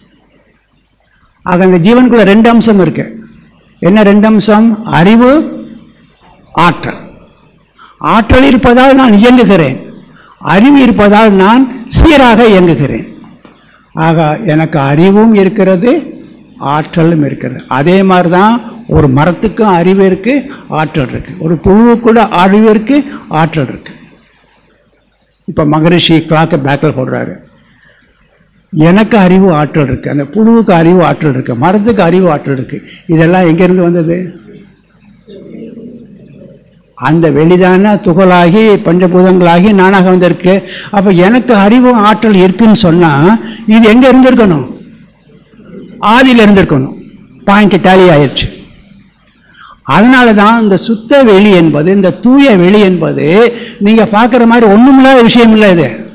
ஆக அந்த ஜீவனுக்குள்ள 2 அம்சம் இருக்கு. என்ன 2 அம்சம்? அறிவு, ஆற்றல். ஆற்றல் இருப்பதால் நான் இயங்குகிறேன், அறிவு இருப்பதால் நான் சீராக இயங்குகிறேன். ஆக எனக்கு அறிவும் இருக்கிறது, ஆற்றலும் இருக்கிறது. அதே மாதிரி தான் ஒரு மரத்துக்கும் அறிவு இருக்கு, ஆற்றல் இருக்கு. ஒரு புழுவுக்கு கூட அறிவு இருக்கு, ஆற்றல் இருக்கு. இப்போ மகரிஷி கிளாக்கை பேக்கில் போடுறாரு. எனக்கு அறிவு ஆற்றல் இருக்குது, அந்த புழுவுக்கு அறிவு ஆற்றல் இருக்குது, மரத்துக்கு அறிவு ஆற்றல் இருக்குது. இதெல்லாம் எங்கேருந்து வந்தது? அந்த வெளிதான துகளாகி பஞ்சபூதங்களாகி நானாக வந்திருக்கு. அப்போ எனக்கு அறிவு ஆற்றல் இருக்குன்னு சொன்னால் இது எங்கே இருந்திருக்கணும்? ஆதியில் இருந்திருக்கணும். பாயிண்ட் டேலி ஆயிடுச்சு. அதனால தான் இந்த சுத்த வெளி என்பது, இந்த தூய வெளி என்பது நீங்கள் பார்க்குற மாதிரி ஒன்றுமில்லாத விஷயம் இல்லை.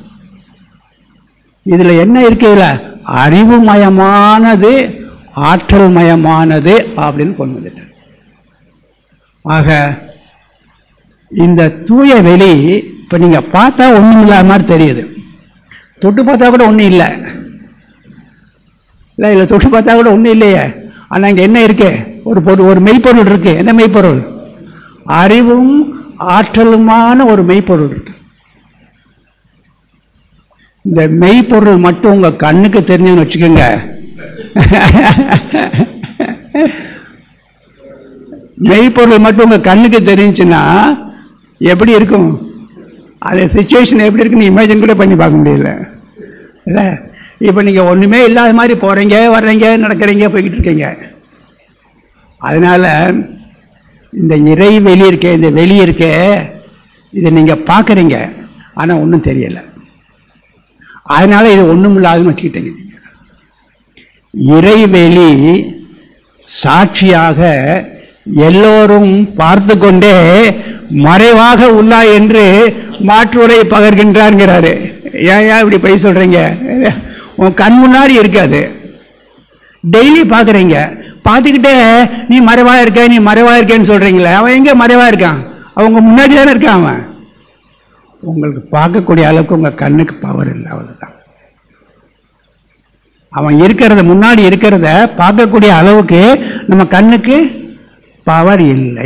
இதில் என்ன இருக்கு? இதில் அறிவுமயமானது, ஆற்றல் மயமானது அப்படின்னு கொண்டு வந்துட்டேன். ஆக இந்த தூய வெளி இப்போ நீங்கள் பார்த்தா ஒன்றும் இல்லாத மாதிரி தெரியுது. தொட்டு பார்த்தா கூட ஒன்றும் இல்லை, இல்லை தொட்டு பார்த்தா கூட ஒன்றும் இல்லையே. ஆனால் இங்கே என்ன இருக்கு? ஒரு பொருள், ஒரு மெய்ப்பொருள் இருக்கு. என்ன மெய்ப்பொருள்? அறிவும் ஆற்றலுமான ஒரு மெய்ப்பொருள் இருக்கு. இந்த மெய்ப்பொருள் மட்டும் உங்க கண்ணுக்கு தெரிஞ்சுன்னு வச்சுக்கோங்க, மெய்ப்பொருள் மட்டும் உங்க கண்ணுக்கு தெரிஞ்சுன்னா எப்படி இருக்கும்? அது சிச்சுவேஷன் எப்படி இருக்குன்னு இமேஜின் கூட பண்ணி பார்க்க முடியல. இல்லை, இப்போ நீங்கள் ஒன்றுமே இல்லாத மாதிரி போகிறீங்க, வர்றீங்க, நடக்கிறீங்க, போய்கிட்டு இருக்கீங்க. அதனால் இந்த இறை வெளி இருக்க, இந்த வெளி இருக்க, இதை நீங்கள் பார்க்குறீங்க, ஆனால் ஒன்றும் தெரியலை. அதனால் இது ஒன்றும் இல்லாதுன்னு வச்சுக்கிட்டீங்க. நீங்கள் இறைவெளி சாட்சியாக எல்லோரும் பார்த்து கொண்டே மறைவாக உள்ளா என்று மாற்றுரை பகர்கின்றார்கிறாரு. ஏன் இப்படி போய் சொல்கிறீங்க? உன் கண் முன்னாடி இருக்காது, டெய்லி பார்க்குறீங்க, பார்த்துக்கிட்டே நீ மறைவாக இருக்க, நீ மறைவாக இருக்கேன்னு சொல்கிறீங்களே. அவன் எங்கே மறைவாக இருக்கான்? அவங்க முன்னாடி தானே இருக்கான். அவன் உங்களுக்கு பார்க்கக்கூடிய அளவுக்கு உங்கள் கண்ணுக்கு பவர் இல்லை, அவ்வளோதான். அவன் இருக்கிறத, முன்னாடி இருக்கிறத பார்க்கக்கூடிய அளவுக்கு நம்ம கண்ணுக்கு பவர் இல்லை.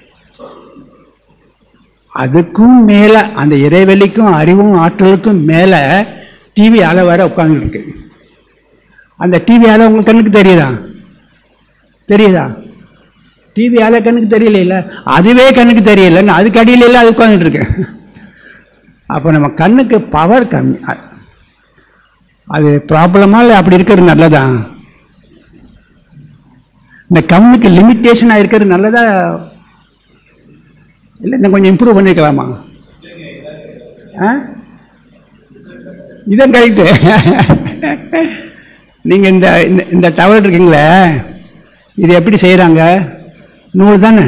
அதுக்கும் மேலே, அந்த இறைவெளிக்கும் அறிவும் ஆற்றலுக்கும் மேலே டிவி அலை வேற உட்காந்துருக்கு. அந்த டிவி அலை உங்களுக்கு கண்ணுக்கு தெரியுதா? தெரியுதா? டிவி அலை கண்ணுக்கு தெரியல, இல்லை அதுவே கண்ணுக்கு தெரியல, அதுக்கு அடியில் இல்லை, அது உட்காந்துட்டு இருக்கு. அப்போ நம்ம கண்ணுக்கு பவர் கம்மி. அது ப்ராப்ளமா இல்லை அப்படி இருக்கிறது நல்லதா? இந்த கண்ணுக்கு லிமிட்டேஷனாக இருக்கிறது நல்லதா இல்லை இன்னும் கொஞ்சம் இம்ப்ரூவ் பண்ணிக்கலாமா? இதான் கரெக்டு. நீங்கள் இந்த இந்த டவல் இருக்கீங்களே, இது எப்படி செய்கிறாங்க? நூல் தானே,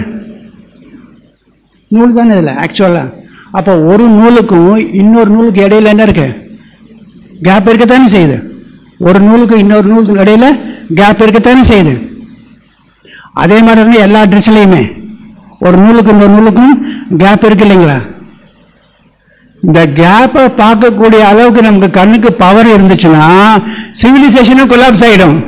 நூல் தானே இதில் ஆக்சுவலாக. அப்போ ஒரு நூலுக்கும் இன்னொரு நூலுக்கு இடையில என்ன இருக்கு? கேப் இருக்கத்தானே செய்யுது. ஒரு நூலுக்கும் இன்னொரு நூலுக்கு இடையில கேப் இருக்கத்தானே செய்யுது. அதே மாதிரி எல்லா ட்ரெஸ்லையுமே ஒரு நூலுக்கு இன்னொரு நூலுக்கும் கேப் இருக்கு இல்லைங்களா? இந்த கேப்பை பார்க்கக்கூடிய அளவுக்கு நமக்கு கண்ணுக்கு பவர் இருந்துச்சுன்னா சிவிலைசேஷனும் கொலாப்ஸ் ஆகிடும்.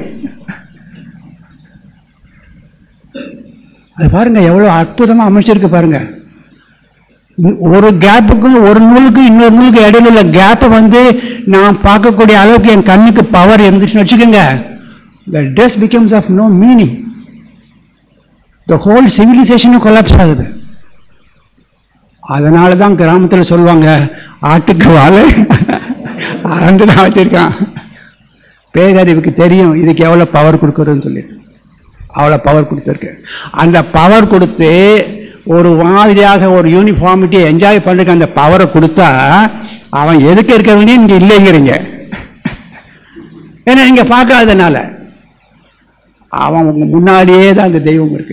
அது பாருங்க எவ்வளோ அற்புதமாக அமைச்சிருக்கு பாருங்க. ஒரு கேப்புக்கும் ஒரு நூலுக்கும் இன்னொரு நூலுக்கு இடையில உள்ள கேப்பை நான் பார்க்கக்கூடிய அளவுக்கு என் கண்ணுக்கு பவர் இருந்துச்சுன்னு வச்சுக்கோங்க, the dress becomes of no meaning. The whole civilization collapse ஆகுது. அதனால தான் கிராமத்தில் சொல்லுவாங்க, ஆட்டுக்கு வாழை அறந்து தான் வச்சிருக்கான். பேரறிவுக்கு தெரியும் இதுக்கு எவ்வளோ பவர் கொடுக்குறதுன்னு சொல்லிட்டு, அவ்வளோ பவர் கொடுத்துருக்கு. அந்த பவர் கொடுத்து ஒரு மாதிரியாக ஒரு யூனிஃபார்மிட்டியை என்ஜாய் பண்ணுறதுக்கு அந்த பவரை கொடுத்தா அவன் எதுக்கு இருக்க வேண்டிய இங்கே இல்லைங்கிறீங்க. ஏன்னா நீங்கள் பார்க்காதனால அவன் உங்க முன்னாடியே தான் அந்த தெய்வம் இருக்கு.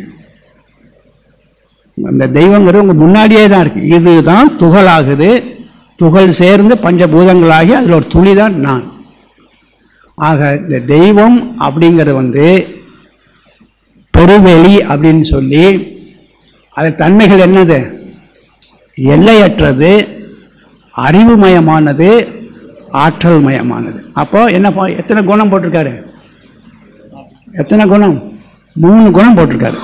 அந்த தெய்வங்கிறது உங்க முன்னாடியே தான் இருக்கு. இதுதான் துகளாகுது, துகள் சேர்ந்து பஞ்சபூதங்களாகி அதில் ஒரு துளி தான் நான். ஆக இந்த தெய்வம் அப்படிங்கிறது பெருவெளி அப்படின்னு சொல்லி அது தன்மைகள் என்னது? எல்லையற்றது, அறிவுமயமானது, ஆற்றல் மயமானது. அப்போ என்ன, எத்தனை குணம் போட்டிருக்காரு? எத்தனை குணம்? 3 குணம் போட்டிருக்காரு.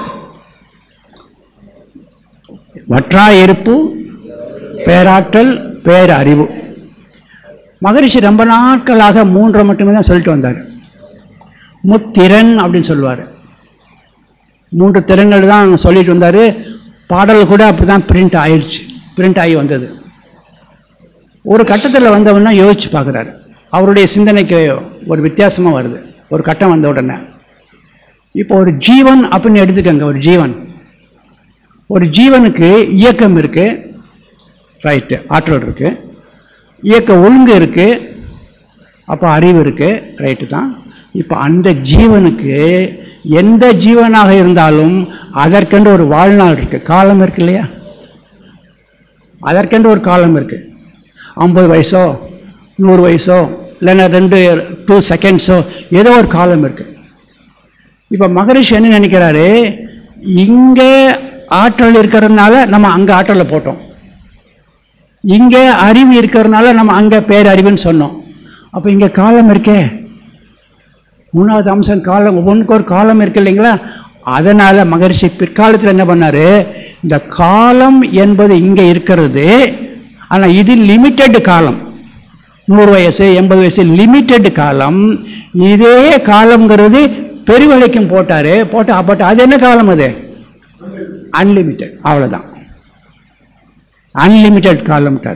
வற்றாயிருப்பு, பேராற்றல், பேரறிவு. மகரிஷி ரொம்ப நாட்களாக 3 மட்டுமே தான் சொல்லிட்டு வந்தார். முத்திறன் அப்படின்னு சொல்லுவார். 3 திறன்கள் தான் சொல்லிட்டு வந்தார். பாடல் கூட அப்படி தான் பிரிண்ட் ஆயிடுச்சு, பிரிண்ட் ஆகி வந்தது. ஒரு கட்டத்தில் வந்தவன்னா யோசிச்சு பார்க்குறாரு. அவருடைய சிந்தனைக்கு ஒரு வித்தியாசமாக வருது ஒரு கட்டம் வந்த உடனே. இப்போ ஒரு ஜீவன் அப்படின்னு எடுத்துக்கோங்க. ஒரு ஜீவனுக்கு இயக்கம் இருக்கு, ரைட்டு, ஆற்றல் இருக்கு, இயக்க ஒழுங்கு இருக்கு, அப்போ அறிவு இருக்கு, ரைட்டு தான். இப்போ அந்த ஜீவனுக்கு எந்த ஜீவனாக இருந்தாலும் அதற்கென்று ஒரு வாழ்நாள் இருக்கு, காலம் இருக்கு இல்லையா? அதற்கென்று ஒரு காலம் இருக்கு. 50 வயசோ 100 வயசோ இல்லைன்னா 2 செகண்ட்ஸோ ஏதோ ஒரு காலம் இருக்கு. இப்போ மகரிஷி என்ன நினைக்கிறாரு, இங்கே ஆற்றல் இருக்கிறதுனால நம்ம அங்கே ஆற்றலை போட்டோம், இங்கே அறிவு இருக்கிறதுனால நம்ம அங்கே பேரறிவுன்னு சொன்னோம். அப்போ இங்கே காலம் இருக்கே, 3வது அம்சம் காலம், ஒவ்வொன்றுக்கு ஒரு காலம் இருக்கு இல்லைங்களா? அதனால் மகரிஷி பிற்காலத்தில் என்ன பண்ணார், இந்த காலம் என்பது இங்கே இருக்கிறது, ஆனால் இது லிமிட்டெட் காலம். 100 வயசு 80 வயசு லிமிட்டெட் காலம். இதே காலம்ங்கிறது பெருவழிக்கும் போட்டு அது என்ன காலம்? அது அன்லிமிட்டெட், அவ்வளோதான். அன்லிமிட்டெட் காலம்ட்டார்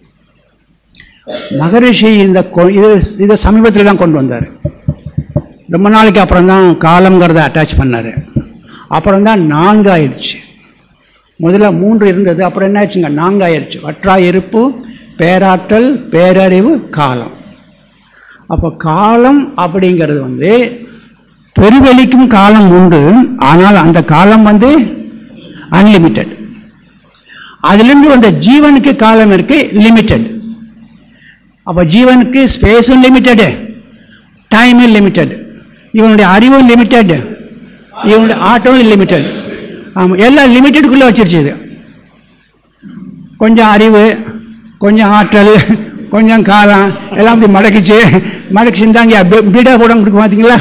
மகரிஷி. இதை சமீபத்தில் தான் கொண்டு வந்தார். ரொம்ப நாளைக்கு அப்புறம் தான் காலம்ங்கிறத அட்டாச் பண்ணார். அப்புறம் தான் 4 ஆயிடுச்சு. முதல்ல 3 இருந்தது, அப்புறம் என்ன ஆச்சுங்க, 4 ஆயிடுச்சு. வற்றா இருப்பு, பேராற்றல், பேரறிவு, காலம். அப்போ காலம் அப்படிங்கிறது பெருவெளிக்கும் காலம் உண்டு, ஆனால் அந்த காலம் அன்லிமிட்டெட். அதிலிருந்து வந்த ஜீவனுக்கு காலம் இருக்கு, லிமிட்டெட். அப்போ ஜீவனுக்கு ஸ்பேஸும் லிமிட்டெடு, டைமும் லிமிட்டெட், இவனுடைய அறிவும் லிமிட்டெட், இவனுடைய ஆற்றலும் லிமிட்டெட். ஆமாம், எல்லாம் லிமிட்டெடுக்குள்ளே வச்சிருச்சு. இது கொஞ்சம் அறிவு, கொஞ்சம் ஆற்றல், கொஞ்சம் காலம் எல்லாம் அப்படி மடக்கி இருந்தாங்க. பீடா கூட கொடுக்க பார்த்தீங்களா?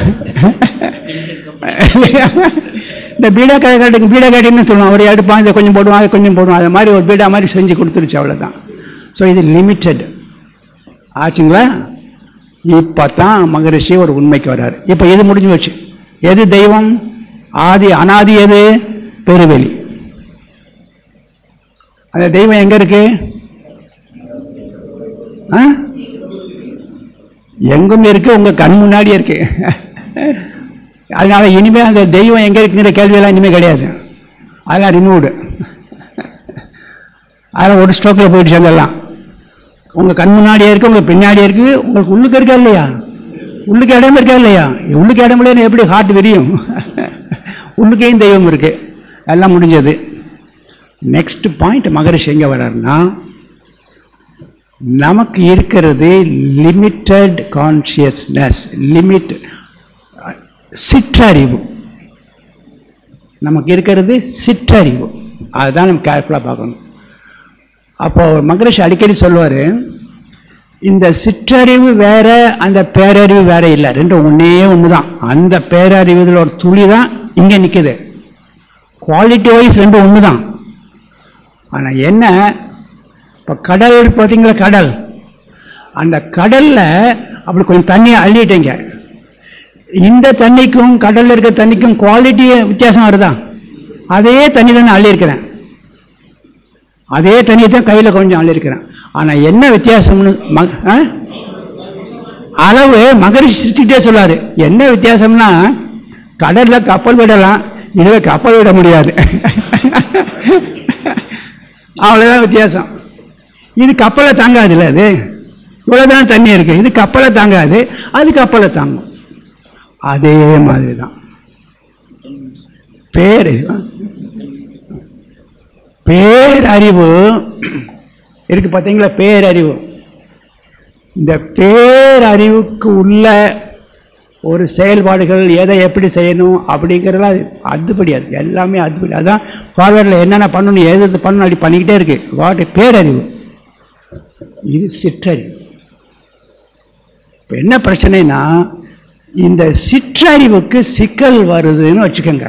இந்த பீடா கடைக்கு பீடா கடைன்னு சொல்லுவான். ஒரு எடுப்பான், இதை கொஞ்சம் போடுவான், அதை கொஞ்சம் போடுவான், அது மாதிரி ஒரு பீடா மாதிரி செஞ்சு கொடுத்துருச்சு, அவ்வளோதான். ஸோ இது லிமிட்டெட் ஆச்சுங்களா? இப்போ தான் மகரிஷி ஒரு உண்மைக்கு வர்றாரு. இப்போ எது முடிஞ்சு வச்சு, எது தெய்வம், ஆதி அனாதி, எது பெருவெளி. அந்த தெய்வம் எங்கே இருக்கு? எங்கும் இருக்கு, உங்க கண் முன்னாடியே இருக்கு. அதனால இனிமே அந்த தெய்வம் எங்க இருக்குங்கிற கேள்வியெல்லாம் இனிமே கிடையாது. அதெல்லாம் ரிமூவ்டு. அதெல்லாம் ஒரு ஸ்ட்ரோக்கில் போயிட்டு சேர்ந்தெல்லாம் உங்க கண் முன்னாடியே இருக்கு, உங்க பின்னாடியே இருக்கு, உங்களுக்கு உள்ளுக்கு இருக்கா இல்லையா? உள்ளுக்கு இடம் இருக்கா இல்லையா? உள்ளுக்கு இடம் இல்லைன்னு எப்படி ஹார்ட் விரியும்? உள்ளுக்கையும் தெய்வம் இருக்கு. எல்லாம் முடிஞ்சது. நெக்ஸ்ட் பாயிண்ட் மகரிஷி எங்க வர்றாருன்னா, நமக்கு இருக்கிறது லிமிட்டெட் கான்சியஸ்னஸ், லிமிட் சிற்றறிவு. நமக்கு இருக்கிறது சிற்றறிவு. அதுதான் நம்ம கேர்ஃபுல்லாக பார்க்கணும். அப்போ மகரிஷி அடிக்கடி சொல்லுவார், இந்த சிற்றறிவு வேற, அந்த பேரறிவு வேற இல்லை, ரெண்டும் ஒன்று தான். அந்த பேரறிவுல ஒரு துளி தான் இங்கே நிற்குது. குவாலிட்டி வைஸ் ரெண்டும் ஒன்று தான். ஆனால் என்ன, இப்போ கடல் பார்த்தீங்களா, கடல், அந்த கடலில் அப்படி கொஞ்சம் தண்ணியை அள்ளிட்டீங்க, இந்த தண்ணிக்கும் கடலில் இருக்கிற தண்ணிக்கும் குவாலிட்டி வித்தியாசம் வருதா? அதே தண்ணி தான் அள்ளியிருக்கிறேன், அதே தண்ணியை தான் கையில் கொஞ்சம் அள்ளியிருக்கிறேன். ஆனால் என்ன வித்தியாசம்னு அளவு மகரிஷி சிரிச்சுக்கிட்டே சொல்லாரு. என்ன வித்தியாசம்னா, கடலில் கப்பல் விடலாம், இதில் கப்பல் விட முடியாது. அவ்வளோதான் வித்தியாசம். இது கப்பலை தாங்காது இல்லை, அது இவ்வளோதான் தண்ணி இருக்கு, இது கப்பலை தாங்காது, அது கப்பலை தாங்கும். அதே மாதிரி தான் பேரறிவு இருக்கு பார்த்தீங்களா? பேரறிவு, இந்த பேரறிவுக்கு உள்ள ஒரு செயல்பாடுகள், எதை எப்படி செய்யணும் அப்படிங்கிறதுலாம் அதுபடி, அது எல்லாமே அதுபடி. அதான் ஃபார்வேர்டில் என்னென்ன பண்ணணும், எது பண்ணணும், அப்படி பண்ணிக்கிட்டே இருக்கு. வாட் பேரறிவு, இது சிற்றறிவு. இப்போ என்ன பிரச்சனைனா, இந்த சிற்றறிவுக்கு சிக்கல் வருதுன்னு வச்சுக்கோங்க.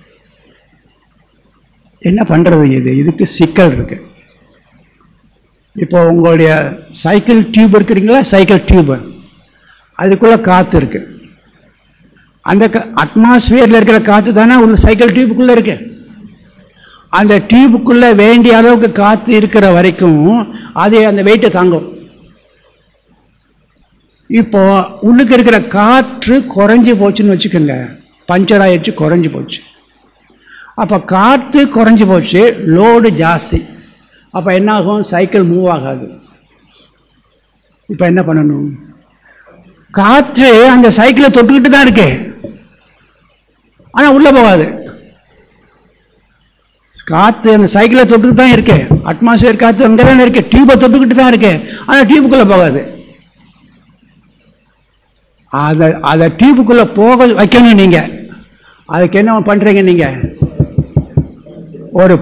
என்ன பண்ணுறது, இதுக்கு சிக்கல் இருக்கு. இப்போ உங்களுடைய சைக்கிள் டியூப் இருக்கிறீங்களா, சைக்கிள் டியூப், அதுக்குள்ளே காற்று இருக்கு. அந்த அட்மாஸ்பியரில் இருக்கிற காற்று தானே உள்ள சைக்கிள் டியூபுக்குள்ளே இருக்கு. அந்த டியூபுக்குள்ளே வேண்டிய அளவுக்கு காற்று இருக்கிற வரைக்கும் அது அந்த வெயிட்டை தாங்கும். இப்போ உள்ளுக்கு இருக்கிற காற்று குறைஞ்சி போச்சுன்னு வச்சுக்கோங்க, பஞ்சர் ஆயிடுச்சு, குறைஞ்சி போச்சு. அப்போ காற்று குறைஞ்சி போச்சு, லோடு ஜாஸ்தி. அப்போ என்ன ஆகும்? சைக்கிள் மூவ் ஆகாது. இப்போ என்ன பண்ணணும்? காற்று அந்த சைக்கிளை தொட்டுக்கிட்டு தான் இருக்கு, ஆனால் உள்ளே போகாது. காற்று அந்த சைக்கிளை தொட்டுக்கிட்டு தான் இருக்கு, அட்மாஸ்பியர் காற்று அங்கே தானே இருக்கு, டியூப்பை தொட்டுக்கிட்டு தான் இருக்கு, ஆனால் டியூப்புக்குள்ளே போகாது. அதை டியூப்புக்குள்ளே போக வைக்கணும். நீங்கள் அதுக்கு என்ன பண்ணுறீங்க? நீங்கள் ஒரு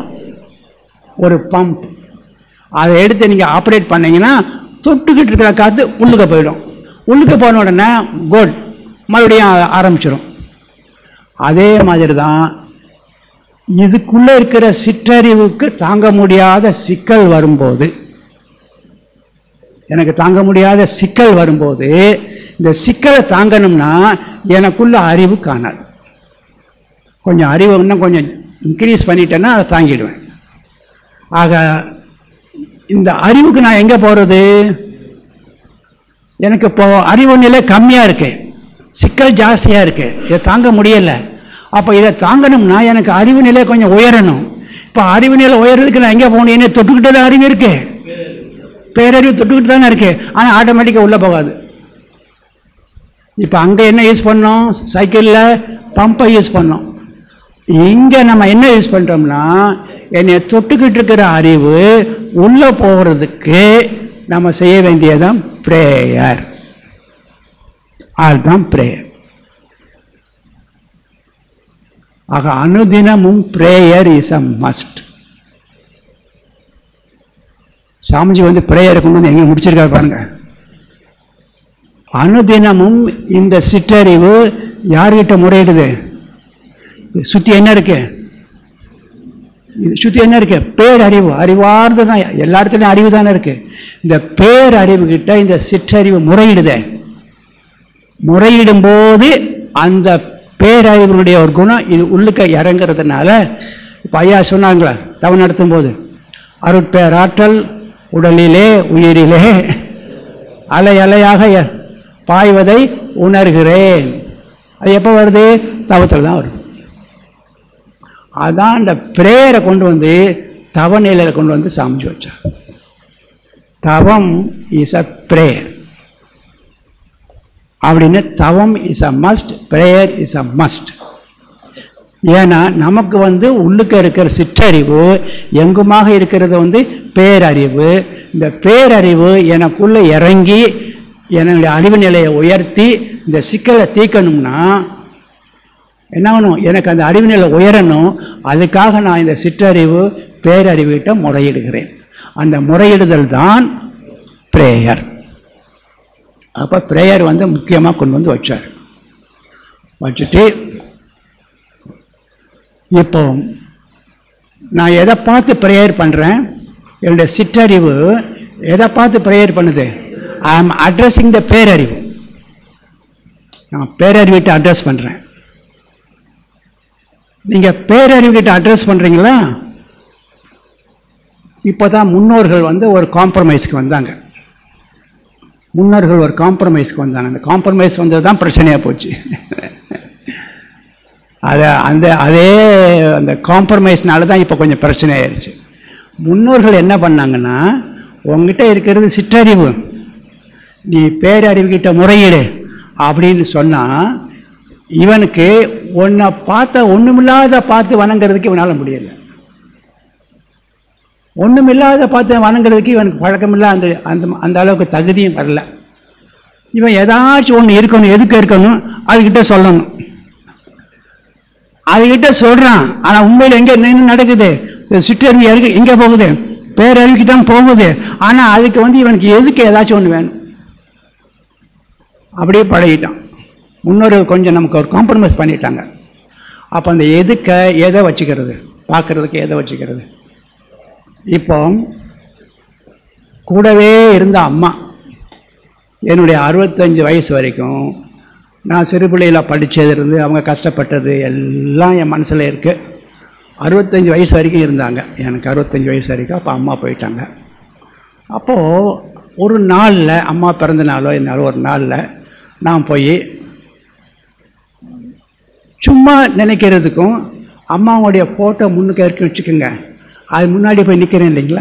பம்ப் அதை எடுத்து நீங்கள் ஆப்ரேட் பண்ணீங்கன்னா தொட்டுக்கிட்டு இருக்கிற காற்று உள்ளுக்கு போயிடும். உள்ளுக்கு போன உடனே குட், மறுபடியும் ஆரம்பிச்சிடும். அதே மாதிரி தான் இதுக்குள்ளே இருக்கிற சிற்றறிவுக்கு தாங்க முடியாத சிக்கல் வரும்போது, எனக்கு தாங்க முடியாத சிக்கல் வரும்போது, இந்த சிக்கலை தாங்கணும்னா எனக்குள்ள அறிவு காணாது. கொஞ்சம் அறிவு இன்னும் கொஞ்சம் இன்க்ரீஸ் பண்ணிட்டேன்னா அதை தாங்கிடுவேன். ஆக இந்த அறிவுக்கு நான் எங்கே போகிறது? எனக்கு இப்போ அறிவு நிலை கம்மியாக இருக்கு, சிக்கல் ஜாஸ்தியாக இருக்கு, இதை தாங்க முடியலை. அப்போ இதை தாங்கணும்னா எனக்கு அறிவு நிலை கொஞ்சம் உயரணும். இப்போ அறிவு நிலை உயர்றதுக்கு நான் எங்கே போகணும்? என்ன தொட்டுக்கிட்டு தான் அறிவு இருக்கு, பேரறிவு தொட்டுக்கிட்டு தானே இருக்கு, ஆனால் ஆட்டோமேட்டிக்காக உள்ளே போகாது. இப்போ அங்கே என்ன யூஸ் பண்ணோம்? சைக்கிளில் பம்பை யூஸ் பண்ணோம். இங்கே நம்ம என்ன யூஸ் பண்ணுறோம்னா, என்னை தொட்டுக்கிட்டு இருக்கிற அறிவு உள்ளே போகிறதுக்கு நம்ம செய்ய வேண்டியதான் பிரேயர். அதுதான் பிரேயர். ஆக அனுதினமும் prayer is a must. Swamiji வந்து பிரேயரை கொண்டு வந்து எங்கே முடிச்சிருக்காரு பாருங்க. அனுதினமும் இந்த சிற்றறிவு யார்கிட்ட முறையிடுது? சுற்றி என்ன இருக்கு? இது சுற்றி என்ன இருக்கு? பேரறிவு. அறிவார்ந்து தான், எல்லா இடத்துலையும் அறிவு தானே இருக்கு. இந்த பேரறிவு கிட்ட இந்த சிற்றறிவு முறையிடுதே. முறையிடும் போது அந்த பேரறிவுடைய ஒரு குணம் இது உள்ளுக்க இறங்கிறதுனால, இப்போ ஐயா சொன்னாங்களே தவம் நடத்தும் போது, அருட்பேராற்றல் உடலிலே உயிரிலே அலை அலையாக பாய்வதை உணர்கிறேன். அது எப்போ வருது? தவத்தில் தான் வருது. அதான் அந்த பிரேயரை கொண்டு வந்து தவ நிலையில் கொண்டு வந்து சாமிச்சு வச்சார். தவம் இஸ் அ பிரேயர் அப்படின்னு. தவம் is a must, prayer is a must. ஏன்னா நமக்கு வந்து உள்ளுக்க இருக்கிற சிற்றறிவு எங்குமாக இருக்கிறது வந்து பேரறிவு. இந்த பேரறிவு எனக்குள்ள இறங்கி என்னுடைய அறிவு நிலையை உயர்த்தி இந்த சிக்கலை தீர்க்கணும்னா என்ன ஆகணும்? எனக்கு அந்த அறிவு நிலை உயரணும். அதுக்காக நான் இந்த சிற்றறிவு பேரறிவுகிட்ட முறையிடுகிறேன். அந்த முறையிடுதல் தான் பிரேயர். அப்போ பிரேயர் வந்து முக்கியமாக கொண்டு வந்து வச்சார். வச்சுட்டு இப்போ நான் எதை பார்த்து ப்ரேயர் பண்ணுறேன்? என்னுடைய சிற்றறிவு எதை பார்த்து ப்ரேயர் பண்ணுது? ஐ ஆம் அட்ரஸிங் த பேரறிவு. நான் பேரறிவிட்ட அட்ரஸ் பண்ணுறேன். நீங்கள் பேரறிவுகிட்ட அட்ரஸ் பண்ணுறீங்களா? இப்போ தான் முன்னோர்கள் வந்து ஒரு காம்ப்ரமைஸ்க்கு வந்தாங்க. முன்னோர்கள் ஒரு காம்ப்ரமைஸ்க்கு வந்தாங்க. அந்த காம்ப்ரமைஸ் வந்தது தான் பிரச்சனையாக போச்சு. அதே அந்த காம்ப்ரமைஸ்னால தான் இப்போ கொஞ்சம் பிரச்சனை ஆயிடுச்சு. முன்னோர்கள் என்ன பண்ணாங்கன்னா, உங்ககிட்ட இருக்கிறது சிற்றறிவு, நீ பேரறிவுகிட்ட முறையீடு அப்படின்னு சொன்னால், இவனுக்கு ஒன்றை ஒன்றுமில்லாத பார்த்து வணங்கிறதுக்கு இவனால் முடியலை. ஒன்றுமில்லாத பார்த்து வணங்கிறதுக்கு இவனுக்கு பழக்கமில்லை, அந்த அந்த அந்த அளவுக்கு தகுதியும் வரல. இவன் ஏதாச்சும் ஒன்று இருக்கணும், எதுக்கு இருக்கணும் அதுக்கிட்ட சொல்லணும். அதுக்கிட்ட சொல்கிறான், ஆனால் உண்மையில் எங்கே நின்று நடக்குது? சிற்றறிவு எங்கே போகுது? பேரறிவுக்கு தான் போகுது. ஆனால் அதுக்கு வந்து இவனுக்கு எதுக்கு ஏதாச்சும் ஒன்று வேணும். அப்படியே பழகிட்டான். முன்னொரு கொஞ்சம் நமக்கு ஒரு காம்ப்ரமைஸ் பண்ணிட்டாங்க. அப்போ அந்த எதை வச்சுக்கிறது? பார்க்குறதுக்கு எதை வச்சுக்கிறது? இப்போ கூடவே இருந்த அம்மா, என்னுடைய 65 வயசு வரைக்கும் நான் சிறுபிள்ளையில் படித்ததுலேருந்து அவங்க கஷ்டப்பட்டது எல்லாம் என் மனசில் இருக்குது. 65 வயசு வரைக்கும் இருந்தாங்க. எனக்கு 65 வயசு வரைக்கும். அப்போ அம்மா போயிட்டாங்க. அப்போது ஒரு நாளில் அம்மா பிறந்த நாளோ என்னாலும் ஒரு நாளில் நான் போய் சும்மா நினைக்கிறதுக்கும் அம்மாவுடைய ஃபோட்டோ முன்னுக்கு இறக்கி வச்சுக்கோங்க, அது முன்னாடி போய் நிற்கிறேன் இல்லைங்களா?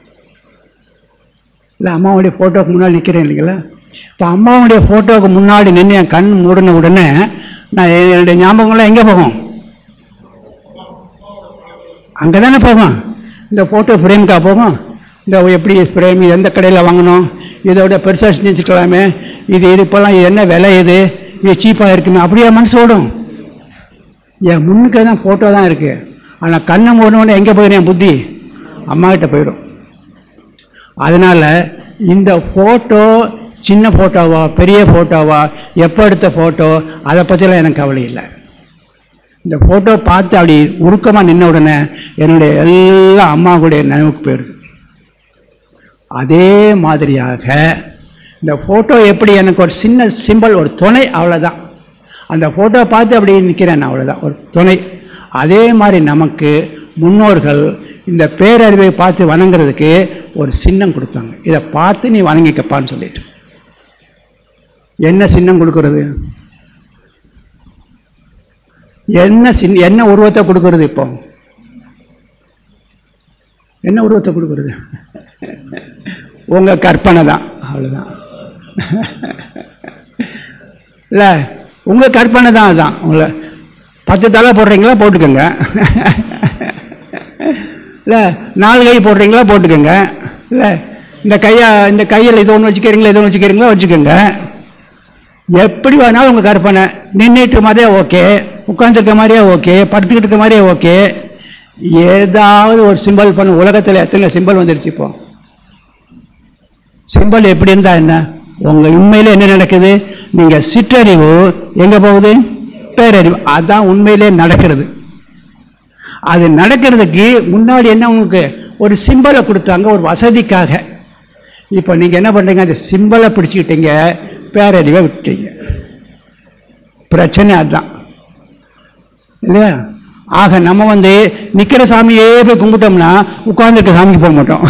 இல்லை, அம்மாவுடைய ஃபோட்டோவுக்கு முன்னாடி நிற்கிறேன் இல்லைங்களா? இப்போ அம்மாவுடைய ஃபோட்டோவுக்கு முன்னாடி நின்று என் கண் மூடின உடனே நான் என்னுடைய ஞாபகங்கள்லாம் எங்கே போகும்? அங்கே தானே போகும். இந்த ஃபோட்டோ ஃப்ரேம்க்கா போகும்? இந்த எப்படி ஃப்ரேம் எந்த கடையில் வாங்கணும், இதோட பெருசாக செஞ்சு வச்சுக்கலாமே, இது இப்போல்லாம் என்ன விலை, இது சீப்பாக இருக்குமே, அப்படியே மனசு ஓடும். என் முன்னுக்கே தான் ஃபோட்டோ தான் இருக்குது. ஆனால் கண்ணை மூடனோடனே எங்கே போயிடும் என் புத்தி? அம்மாக்கிட்ட போயிடும். அதனால் இந்த ஃபோட்டோ சின்ன ஃபோட்டோவா பெரிய ஃபோட்டோவா எப்போ எடுத்த ஃபோட்டோ அதை பற்றிலாம் எனக்கு கவலை இல்லை. இந்த ஃபோட்டோ பார்த்து அப்படி உருக்கமாக நின்ன உடனே என்னுடைய எல்லா அம்மாவுடைய நினைவுக்கு போயிடுது. அதே மாதிரியாக இந்த ஃபோட்டோ எப்படி எனக்கு ஒரு சின்ன சிம்பிள், ஒரு துணை, அவ்வளோதான். அந்த ஃபோட்டோ பார்த்து அப்படி நிற்கிறேன், அவ்வளோதான், ஒரு துணை. அதே மாதிரி நமக்கு முன்னோர்கள் இந்த பேரறிவை பார்த்து வணங்குறதுக்கு ஒரு சின்னம் கொடுத்தாங்க. இதை பார்த்து நீ வணங்கிக்கப்பான்னு சொல்லிட்டு. என்ன சின்னம் கொடுக்கறது? என்ன உருவத்தை கொடுக்கறது? இப்போ என்ன உருவத்தை கொடுக்கறது? உங்க கற்பனை தான், அவ்வளோதான். இல்லை, உங்க கற்பனை தான். அதுதான். உங்களை 10 தலை போடுறீங்களா போட்டுக்கோங்க, இல்லை 4 கை போடுறீங்களா போட்டுக்கோங்க, இல்லை இந்த கையில் இது ஒன்று வச்சுக்கிறீங்களா இது ஒன்று வச்சுக்கிறீங்களா வச்சுக்கோங்க. எப்படி வேணாலும் உங்கள் கற்பனை. நின்றுட்டு மாதிரியே ஓகே, உட்காந்துருக்க மாதிரியே ஓகே, படுத்துக்கிட்டு இருக்க மாதிரியே ஓகே. ஏதாவது ஒரு சிம்பிள் பண்ண. உலகத்தில் எத்தனை சிம்பிள் வந்துருச்சு இப்போ. சிம்பிள் எப்படி இருந்தால் என்ன? உங்கள் உண்மையில் என்ன நடக்குது? நீங்கள் சிற்றறிவு எங்கே போகுது? பேரறிவு. அதுதான் உண்மையிலே நடக்கிறது. அது நடக்கிறதுக்கு முன்னாடி என்ன உங்களுக்கு ஒரு சிம்பிளை கொடுத்தாங்க, ஒரு வசதிக்காக. இப்போ நீங்கள் என்ன பண்ணுறீங்க? அந்த சிம்பிளை பிடிச்சிக்கிட்டீங்க, பேரறிவை விட்டுட்டீங்க. பிரச்சனை அதுதான் இல்லையா? ஆக நம்ம நிற்கிற சாமியே போய் கும்பிட்டோம்னா உட்கார்ந்துருக்க சாமிக்கு போக மாட்டோம்.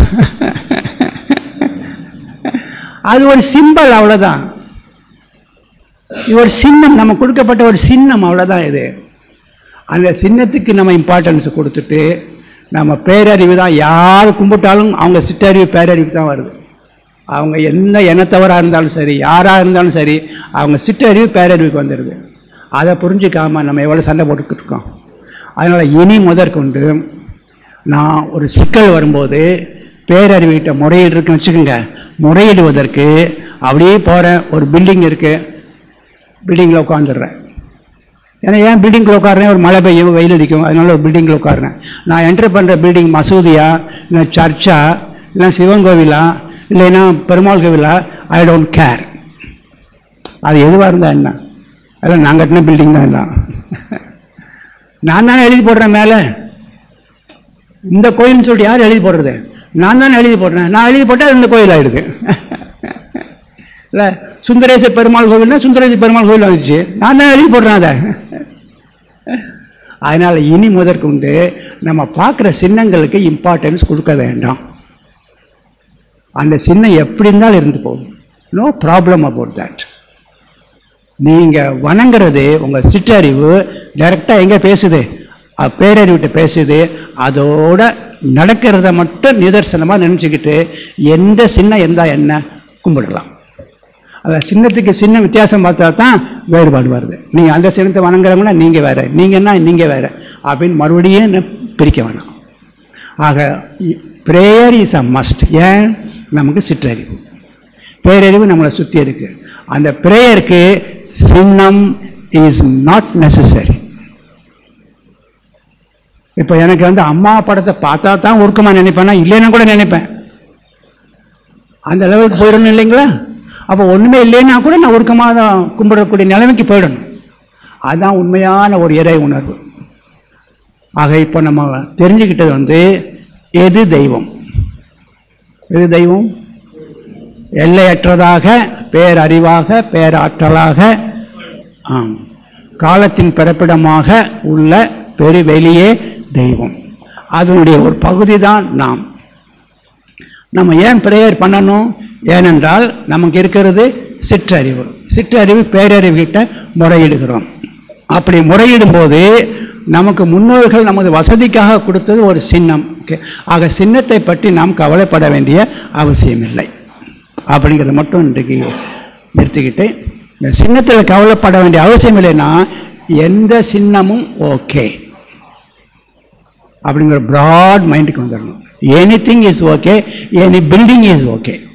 அது ஒரு சிம்பிள், அவ்வளோதான். இது ஒரு சின்னம், நம்ம கொடுக்கப்பட்ட ஒரு சின்னம், அவ்வளோதான். இது அந்த சின்னத்துக்கு நம்ம இம்பார்ட்டன்ஸ் கொடுத்துட்டு நம்ம பேரறிவு தான். யார் கும்பிட்டாலும் அவங்க சிற்றறிவு பேரறிவுக்கு தான் வருது. அவங்க எந்த இனத்தவராக இருந்தாலும் சரி, யாராக இருந்தாலும் சரி, அவங்க சிற்றறிவு பேரறிவுக்கு வந்துடுது. அதை புரிஞ்சிக்காமல் நம்ம எவ்வளோ சண்டை போட்டுக்கிட்டு இருக்கோம். அதனால் இனி முதற்கொண்டு நான் ஒரு சிக்கல் வரும்போது பேரறிவுகிட்ட முறையீடு இருக்குன்னு வச்சுக்கோங்க. முறையிடுவதற்கு அப்படியே போகிறேன். ஒரு பில்டிங் இருக்குது, பில்டிங்கில் உட்காந்துடுறேன். ஏன்னா ஏன் பில்டிங்கில் உட்காடுறேன்? ஒரு மழை பெய்யும், வெயில் அடிக்கும், அதனால ஒரு பில்டிங்கில் உட்காடுறேன். நான் என்டர் பண்ணுற பில்டிங் மசூதியா, இல்லை சர்ச்சா, இல்லை சிவன் கோவிலா, இல்லைன்னா பெருமாள் கோவிலா, ஐ டோன்ட் கேர். அது எதுவாக இருந்தால் என்ன? அதெல்லாம் நான் கட்டின பில்டிங் தான். எல்லாம் நான் தானே எழுதி போடுறேன் மேலே. இந்த கோயில்னு சொல்லிட்டு யார் எழுதி போடுறது? நான் தானே எழுதி போடுறேன். நான் எழுதி போட்டால் இந்த கோயில் ஆகிடுது. இல்லை சுந்தரேச பெருமாள் கோவில்னா சுந்தரேச பெருமாள் கோவில் வந்துச்சு, நான் தான் எழுதி போடுறேன் அதை. அதனால் இனி முதற்கொண்டு நம்ம பார்க்குற சின்னங்களுக்கு இம்பார்ட்டன்ஸ் கொடுக்க வேண்டாம். அந்த சின்னம் எப்படி இருந்தாலும் இருந்து போகும். No problem about that. நீங்கள் வணங்குறது உங்கள் சிற்றறிவு டைரெக்டாக எங்கே பேசுது? பேரறிவிட்ட பேசுது. அதோட நடக்கிறத மட்டும் நிதர்சனமாக நினச்சிக்கிட்டு எந்த சின்னம் இருந்தால் என்ன கும்பிடலாம். அதில் சின்னத்துக்கு சின்ன வித்தியாசம் பார்த்தா தான் வேறுபாடு வருது. நீங்கள் அந்த சின்னத்தை வணங்குறவங்கன்னா நீங்கள் வேறு, நீங்கன்னா நீங்கள் வேறு அப்படின்னு மறுபடியும் பிரிக்க வேணாம். ஆக ப்ரேயர் இஸ் அ மஸ்ட். ஏன்? நமக்கு சிற்றறிவு, பேரறிவு நம்மளை சுற்றி இருக்குது. அந்த ப்ரேயருக்கு சின்னம் இஸ் நாட் நெசசரி. இப்போ எனக்கு அம்மா படத்தை பார்த்தா தான் உருக்கமாக நினைப்பேன்னா, இல்லைன்னா கூட நினைப்பேன். அந்த லெவலுக்கு போயிடணும் இல்லைங்களா? அப்போ ஒன்றுமே இல்லைன்னா கூட நான் உருக்கமாக தான் கும்பிடக்கூடிய நிலைமைக்கு போயிடணும். அதுதான் உண்மையான ஒரு இறை உணர்வு. ஆக இப்போ நம்ம தெரிஞ்சுக்கிட்டது எது தெய்வம்? எது தெய்வம்? எல்லையற்றதாக, பேரறிவாக, பேராற்றலாக, காலத்தின் பிறப்பிடமாக உள்ள பெருவெளியே தெய்வம். அதனுடைய ஒரு பகுதி தான் நாம். நம்ம ஏன் ப்ரேயர் பண்ணணும்? ஏனென்றால் நமக்கு இருக்கிறது சிற்றறிவு. சிற்றறிவு பேரறிவு கிட்ட முறையிடுகிறோம். அப்படி முறையிடும் போது நமக்கு முன்னோர்கள் நமது வசதிக்காக கொடுத்தது ஒரு சின்னம். ஆக சின்னத்தை பற்றி நாம் கவலைப்பட வேண்டிய அவசியமில்லை அப்படிங்கிறத மட்டும் இன்றைக்கு நிறுத்திக்கிட்டு, இந்த சின்னத்தில் கவலைப்பட வேண்டிய அவசியம் இல்லைன்னா எந்த சின்னமும் ஓகே அப்படிங்கிற ப்ராட் மைண்டுக்கு வந்துடணும். Anything is okay, any building is okay.